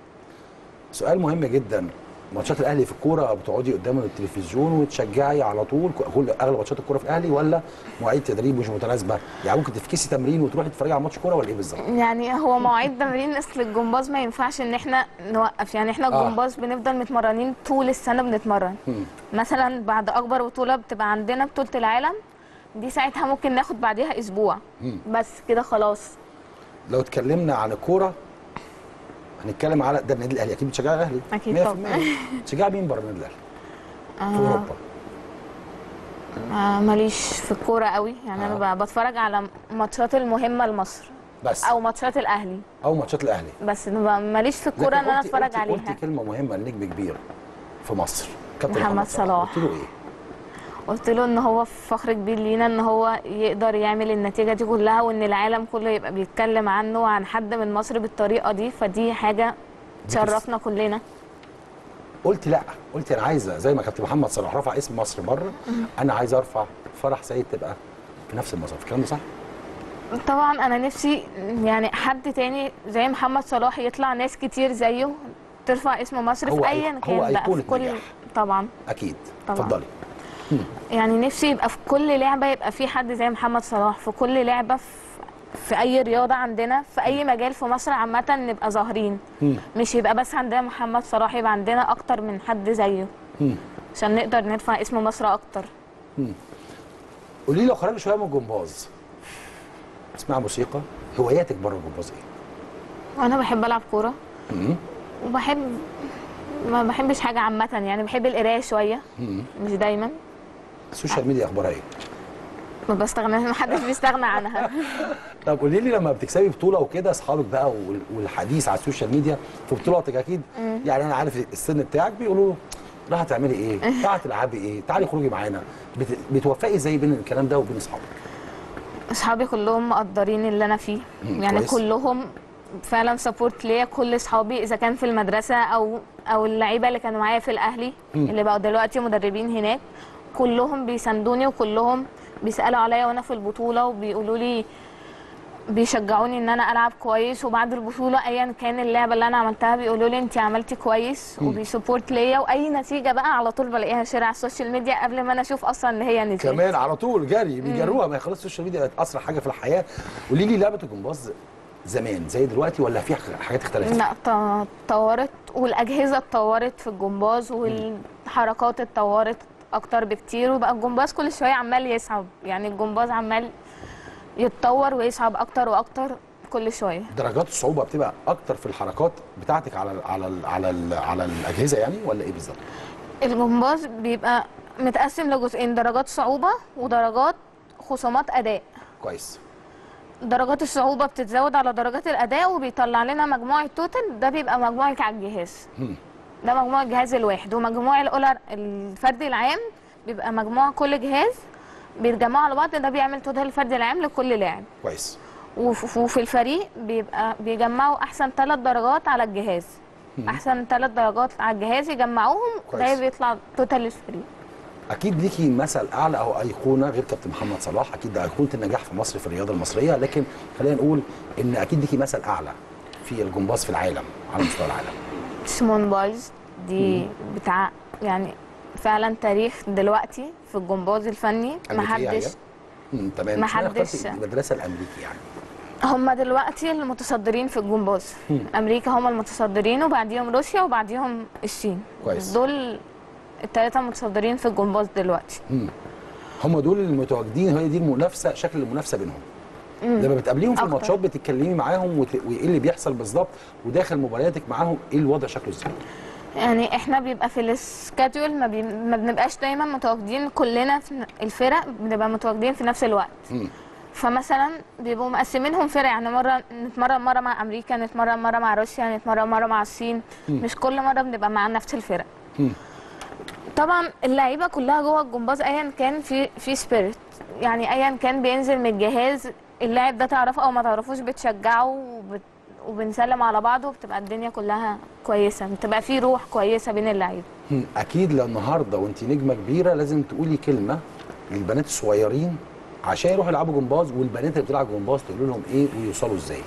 سؤال مهم جدا، ماتشات الاهلي في الكوره بتقعدي قدام التلفزيون وتشجعي على طول كل اغلب ماتشات الكوره في الاهلي، ولا مواعيد تدريب مش متناسبه؟ يعني ممكن تفكسي تمرين وتروحي تتفرجي على ماتش كوره ولا ايه بالظبط؟ يعني هو مواعيد تمرين، اصل الجمباز ما ينفعش ان احنا نوقف، يعني احنا آه. الجمباز بنفضل متمرنين طول السنه بنتمرن. مم. مثلا بعد اكبر بطوله بتبقى عندنا بطوله العالم دي، ساعتها ممكن ناخد بعديها اسبوع مم. بس كده خلاص. لو اتكلمنا عن الكوره هنتكلم على ده النادي الاهلي، اكيد بتشجعي الاهلي أكيد مية في طبعا. المية. بتشجعي مين بره النادي الاهلي؟ في آه. اوروبا؟ آه ماليش في الكوره قوي، يعني آه. انا ب- بتفرج على ماتشات المهمه لمصر بس او ماتشات الاهلي او ماتشات الاهلي. بس، أنا ماليش في الكوره ان لكن انا قلتي- اتفرج قلتي- عليها. قلتي كلمه مهمه لنجم كبير في مصر، كابتن محمد محمد صلاح. قلت له ايه؟ قلت له ان هو فخر كبير لينا ان هو يقدر يعمل النتيجه دي كلها، وان العالم كله يبقى بيتكلم عنه وعن حد من مصر بالطريقه دي، فدي حاجه تشرفنا كلنا. قلت لا، قلت انا عايزه زي ما كابتن محمد صلاح رفع اسم مصر بره، انا عايزه ارفع فرح سيد تبقى في نفس المصاف. الكلام ده صح؟ طبعا انا نفسي يعني حد تاني زي محمد صلاح يطلع ناس كتير زيه ترفع اسم مصر هو في ايا أي- هو كان بقى في أيقونة كل نجاح. طبعا اكيد. طبعاً. اتفضلي. يعني نفسي يبقى في كل لعبه يبقى في حد زي محمد صلاح في كل لعبه، في, في اي رياضه عندنا، في اي مجال في مصر عامه نبقى ظاهرين، مش يبقى بس عندنا محمد صلاح، يبقى عندنا اكتر من حد زيه عشان نقدر نرفع اسم مصر اكتر. قولي لي لو خرجنا شويه من الجمباز، اسمع موسيقى، هواياتك بره الجمباز ايه؟ وانا بحب العب كوره وبحب ما بحبش حاجه عامه، يعني بحب القرايه شويه مش دايما. السوشيال ميديا اخبارها ايه؟ ما بستغناش، ما حدش بيستغنى عنها. طب قولي لي لما بتكسبي بطوله وكده، اصحابك بقى وال- والحديث على السوشيال ميديا في بطولاتك اكيد، يعني انا عارف السن بتاعك بيقولوا راح تعملي ايه؟ راح تلعبي ايه؟ تعالي خروجي معانا. بت- بتوفقي ازاي بين الكلام ده وبين اصحابك؟ اصحابي كلهم مقدرين اللي انا فيه، مم، يعني كويس. كلهم فعلا سبورت ليا. كل اصحابي اذا كان في المدرسه او او اللعيبه اللي كانوا معايا في الاهلي اللي بقوا دلوقتي مدربين هناك، كلهم بيساندوني وكلهم بيسالوا عليا وانا في البطوله وبيقولوا لي، بيشجعوني ان انا العب كويس. وبعد البطوله ايا كان اللعبه اللي انا عملتها بيقولوا لي انت عملتي كويس وبيسبورت ليا، واي نتيجه بقى على طول بلاقيها شير على السوشيال ميديا قبل ما انا اشوف اصلا ان هي نزلت. كمان على طول جري بيجروها، ما هي خلاص السوشيال ميديا بقت اسرع حاجه في الحياه. قولي لي لعبه الجمباز زمان زي دلوقتي ولا في حاجات اختلفت؟ لا ط- اتطورت، والاجهزه اتطورت في الجمباز، والحركات اتطورت اكتر بكتير، وبقى الجمباز كل شويه عمال يصعب، يعني الجمباز عمال يتطور ويصعب اكتر واكتر كل شويه. درجات الصعوبه بتبقى اكتر في الحركات بتاعتك على ال على ال على ال على الاجهزه يعني ولا ايه بالظبط؟ الجمباز بيبقى متقسم لجزئين، درجات صعوبه ودرجات خصومات اداء. كويس. درجات الصعوبه بتتزود على درجات الاداء وبيطلع لنا مجموع التوتال، ده بيبقى مجموعك على الجهاز. ده مجموع الجهاز الواحد، ومجموع الاولر الفردي العام بيبقى مجموع كل جهاز بيتجمعوا على بعض، ده بيعمل توتال الفردي العام لكل لاعب. كويس. وف- وفي الفريق بيبقى بيجمعوا احسن ثلاث درجات على الجهاز، احسن ثلاث درجات على الجهاز يجمعوهم، كويس. ده بيطلع توتال الفريق. اكيد ليكي مثل اعلى او ايقونه غير كابتن محمد صلاح، اكيد ده ايقونه النجاح في مصر في الرياضه المصريه، لكن خلينا نقول ان اكيد ليكي مثل اعلى في الجمباز في العالم على مستوى العالم. سيمون بايلز دي بتاع يعني فعلا تاريخ دلوقتي في الجمباز الفني. أمريكية محدش هي؟ مم، تمام. ما اشمعنى حدش- اخترتي المدرسه الامريكي يعني؟ هم دلوقتي المتصدرين في الجمباز. امريكا هم المتصدرين وبعديهم روسيا وبعديهم الصين. كويس. دول الثلاثه متصدرين في الجمباز دلوقتي. هم دول المتواجدين، هي دي المنافسه، شكل المنافسه بينهم. لما بتقابليهم في أكتر. الماتشات بتتكلمي معاهم وت- وايه اللي بيحصل بالظبط، وداخل مبارياتك معاهم ايه الوضع شكله ازاي؟ يعني احنا بيبقى في السكادول ما, بي... ما بنبقاش دايما متواجدين كلنا في الفرق، بنبقى متواجدين في نفس الوقت. مم. فمثلا بيبقوا مقسمينهم فرق، يعني مره نتمرن مره مع امريكا، نتمرن مره مع روسيا، نتمرن مره مع الصين. مش كل مره بنبقى مع نفس الفرق. مم. طبعا اللعيبه كلها جوه الجمباز ايا كان في في سبيريت، يعني ايا كان بينزل من الجهاز اللاعب ده تعرفه او ما تعرفوش بتشجعه وبت... وبنسلم على بعض، وبتبقى الدنيا كلها كويسه، بتبقى في روح كويسه بين اللعيبه. مم. اكيد لو النهارده وانت نجمه كبيره لازم تقولي كلمه للبنات الصغيرين عشان يروحوا يلعبوا جمباز، والبنات اللي بتلعب جمباز تقول لهم ايه ويوصلوا ازاي؟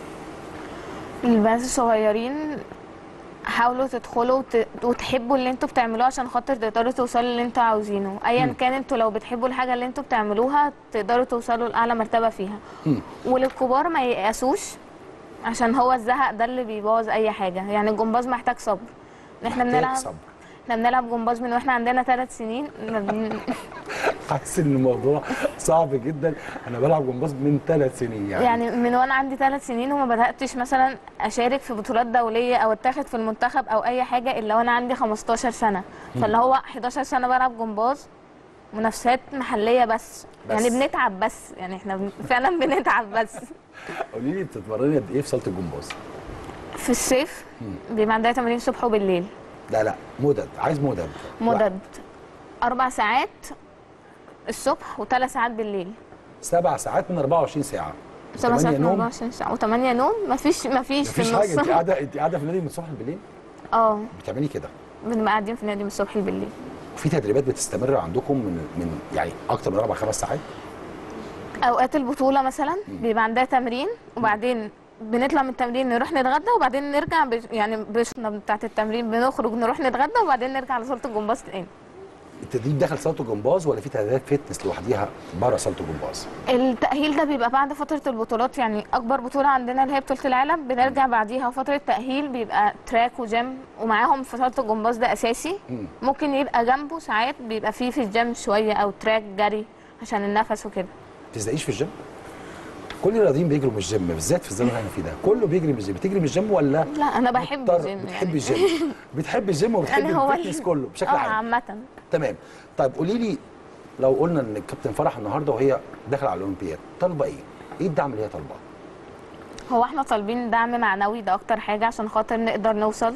البنات الصغيرين حاولوا تدخلوا وت... وتحبوا اللي انتوا بتعملوه عشان خاطر تقدروا توصلوا اللي انتوا عاوزينه، ايا كان انتوا لو بتحبوا الحاجه اللي انتوا بتعملوها تقدروا توصلوا لاعلى مرتبه فيها. مم. وللكبار ما ييأسوش، عشان هو الزهق ده اللي بيبوظ اي حاجه، يعني الجمباز محتاج صبر. احنا محتاج بنلعب صبر. احنا بنلعب جمباز من واحنا عندنا ثلاث سنين. ما بن... حاسس ان الموضوع صعب جدا، انا بلعب جمباز من ثلاث سنين يعني. يعني من وانا عندي ثلاث سنين وما بداتش مثلا اشارك في بطولات دوليه او اتاخد في المنتخب او اي حاجه الا وانا عندي خمستاشر سنه، فاللي هو حداشر سنه بلعب جمباز منافسات محليه بس. بس. يعني بنتعب بس، يعني احنا بن- فعلا بنتعب بس. قولي لي بتتمرني قد ايه في صاله الجمباز؟ في الصيف بيبقى عندنا تمارين الصبح وبالليل. لا لا مدد، عايز مدد. مدد اربع ساعات الصبح وثلاث ساعات بالليل. سبع ساعات من اربعة وعشرين ساعه. سبع ساعات من نوم؟ اربعة وعشرين ساعه وثمانيه نوم. مفيش مفيش في مفيش حاجه، انت النص. قاعده انت قاعده في النادي من الصبح بالليل اه بتعملي كده؟ بنبقى قاعدين في النادي من الصبح بالليل. في تدريبات بتستمر عندكم من من يعني اكتر من اربع خمس ساعات؟ اوقات البطوله مثلا بيبقى عندها تمرين، وبعدين بنطلع من التمرين نروح نتغدى، وبعدين نرجع بش يعني بشنا بتاعه التمرين بنخرج نروح نتغدى، وبعدين نرجع لصاله الجمباز تاني. التدريب داخل صاله الجمباز ولا في تدريبات فتنس لوحديها بره صاله الجمباز؟ التأهيل ده بيبقى بعد فترة البطولات، يعني أكبر بطولة عندنا اللي هي بطولة العالم بنرجع بعديها فترة تأهيل، بيبقى تراك وجيم ومعاهم في صالة الجمباز ده أساسي. ممكن يبقى جنبه ساعات بيبقى فيه في الجيم شوية أو تراك جري عشان النفس وكده. ما بتزهقيش في الجيم؟ كل الرياضيين بيجروا من الجيم بالذات في الزمن اللي احنا فيه ده، كله بيجري من الجيم. بتجري من الجيم ولا؟ لا أنا بحب الجيم. بتحبي يعني. الجيم بتحبي الجيم وبتحبي يعني هو الفتنس كله بشكل اه عام. عامة. تمام. طيب قولي لي، لو قلنا ان الكابتن فرح النهارده وهي داخله على الاولمبياد طالبه ايه؟ ايه الدعم اللي هي طالباه؟ هو احنا طالبين دعم معنوي، ده اكتر حاجه عشان خاطر نقدر نوصل.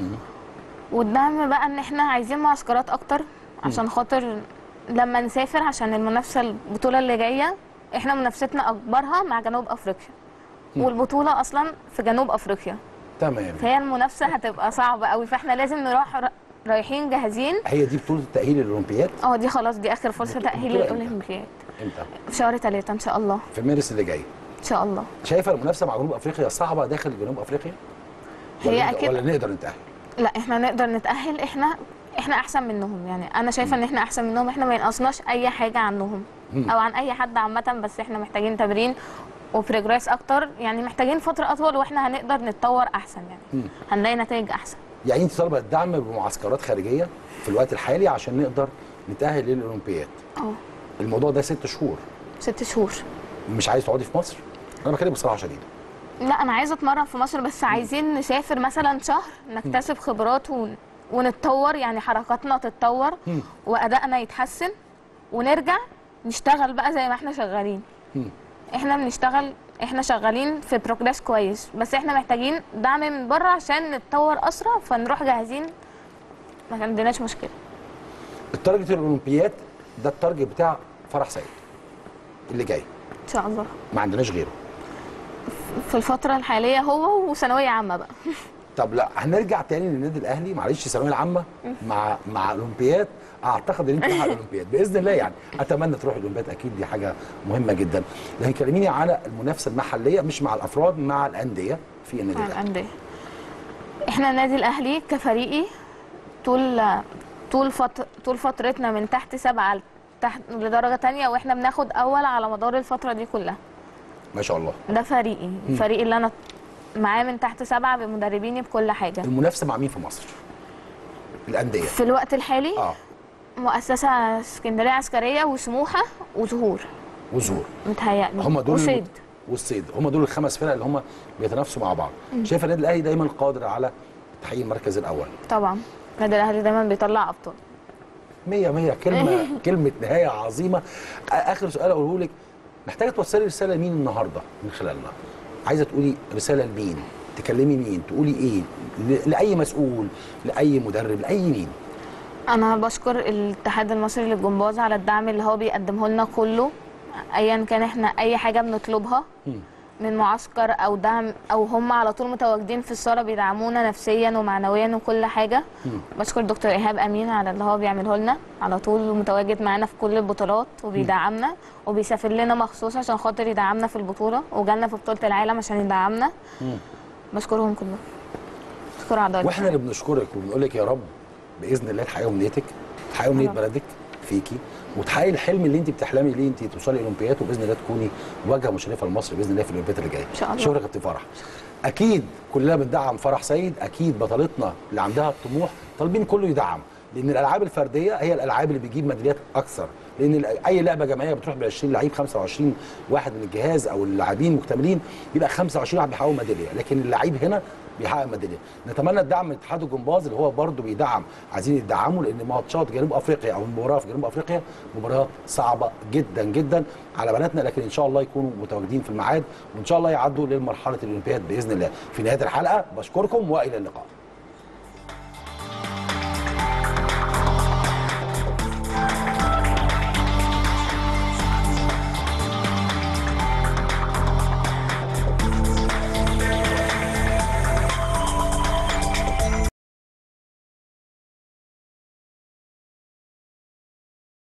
والدعم بقى ان احنا عايزين معسكرات اكتر عشان خاطر لما نسافر، عشان المنافسه البطوله اللي جايه احنا منافستنا اكبرها مع جنوب افريقيا. والبطوله اصلا في جنوب افريقيا. تمام. فهي المنافسه هتبقى صعبه قوي، فاحنا لازم نروح رايحين جاهزين. هي دي بطوله التاهيل للاولمبياد؟ اه دي خلاص، دي اخر فرصه تاهيل للاولمبياد. امتى؟ في شهر ثلاثة ان شاء الله. في مارس اللي جاي ان شاء الله. شايفه المنافسه مع جنوب افريقيا صعبه داخل جنوب افريقيا؟ هي اكيد. ولا نقدر نتاهل؟ لا احنا نقدر نتاهل، احنا احنا احسن منهم، يعني انا شايفه ان احنا احسن منهم، احنا ما ينقصناش اي حاجه عنهم او عن اي حد عامه، بس احنا محتاجين تمرين وبروجريس اكتر، يعني محتاجين فتره اطول واحنا هنقدر نتطور احسن، يعني هنلاقي نتائج احسن. يعني انت طالبه الدعم بمعسكرات خارجيه في الوقت الحالي عشان نقدر نتاهل للاولمبياد؟ اه. الموضوع ده ست شهور. ست شهور. مش عايز تقعدي في مصر؟ انا بكلمك بصراحه شديده. لا انا عايزه اتمرن في مصر، بس عايزين نسافر مثلا شهر نكتسب خبرات ون... ونتطور، يعني حركاتنا تتطور وادائنا يتحسن، ونرجع نشتغل بقى زي ما احنا شغالين. احنا بنشتغل، احنا شغالين في بروجريس كويس، بس احنا محتاجين دعم من بره عشان نتطور اسرع، فنروح جاهزين ما عندناش مشكله. التارجت الاولمبياد ده التارجت بتاع فرح سيد اللي جاي ان شاء الله، ما عندناش غيره في الفتره الحاليه هو وثانويه عامه بقى. طب لا هنرجع تاني للنادي الاهلي، معلش الثانويه العامه مع مع الاولمبياد، اعتقد ان انت رايحه الاولمبياد باذن الله، يعني اتمنى تروح الاولمبياد، اكيد دي حاجه مهمه جدا. لكن كلميني على المنافسه المحليه، مش مع الافراد، مع الانديه في النادي الاهلي. الانديه احنا النادي الاهلي كفريقي طول طول فتره طول فترتنا من تحت سبعه تحت لدرجه ثانيه، واحنا بناخد اول على مدار الفتره دي كلها. ما شاء الله. ده فريقي، الفريق اللي انا معاه من تحت سبعه بمدربيني بكل حاجه. المنافسه مع مين في مصر؟ الانديه في الوقت الحالي اه مؤسسه اسكندريه عسكريه وسموحه وزهور. وزهور متهيألي هم دول وصيد. والصيد هم دول الخمس فرق اللي هم بيتنافسوا مع بعض. شايف النادي الاهلي دايما قادر على تحقيق المركز الاول؟ طبعا النادي الاهلي دايما بيطلع ابطال. مية مية. كلمه كلمه نهايه عظيمه. اخر سؤال اقوله لك، محتاجه توصلي رساله لمين النهارده من خلالنا؟ عايزه تقولي رساله لمين؟ تكلمي مين؟ تقولي ايه؟ لاي مسؤول، لاي مدرب، لاي مين؟ انا بشكر الاتحاد المصري للجمباز على الدعم اللي هو بيقدمه لنا كله، ايا كان احنا اي حاجه بنطلبها من معسكر او دعم، او هم على طول متواجدين في الصاله بيدعمونا نفسيا ومعنويا وكل حاجه. بشكر دكتور ايهاب امين على اللي هو بيعمله لنا، على طول متواجد معانا في كل البطولات وبيدعمنا وبيسافر لنا مخصوص عشان خاطر يدعمنا في البطوله، وجالنا في بطوله العالم عشان يدعمنا. بشكرهم كلهم. بشكر اعضائي. واحنا اللي بنشكرك وبنقول لك يا رب باذن الله تحققي امنيتك، تحققي امنيه بلدك فيكي، وتحققي الحلم اللي انت بتحلمي ليه، انت توصلي الاولمبياد، وباذن الله تكوني واجهه مشرفه لمصر باذن الله في الاولمبياد اللي جايه. ان شاء الله. شكرا يا كابتن فرح. اكيد كلنا بندعم فرح سيد، اكيد بطلتنا اللي عندها الطموح طالبين كله يدعم، لان الالعاب الفرديه هي الالعاب اللي بتجيب ميداليات اكثر، لان اي لعبه جماعيه بتروح ب عشرين لعيب، خمسة وعشرين واحد من الجهاز او اللاعبين مكتملين، يبقى خمسة وعشرين واحد بيحققوا ميداليه، لكن اللعيب هنا بيحقق ميداليه. نتمنى الدعم من اتحاد الجمباز اللي هو برضه بيدعم، عايزين يدعموا، لان ماتشات جنوب افريقيا او المباراه في جنوب افريقيا مباريات صعبه جدا جدا على بناتنا، لكن ان شاء الله يكونوا متواجدين في الميعاد، وان شاء الله يعدوا للمرحله الاولمبياد باذن الله. في نهايه الحلقه بشكركم والى اللقاء.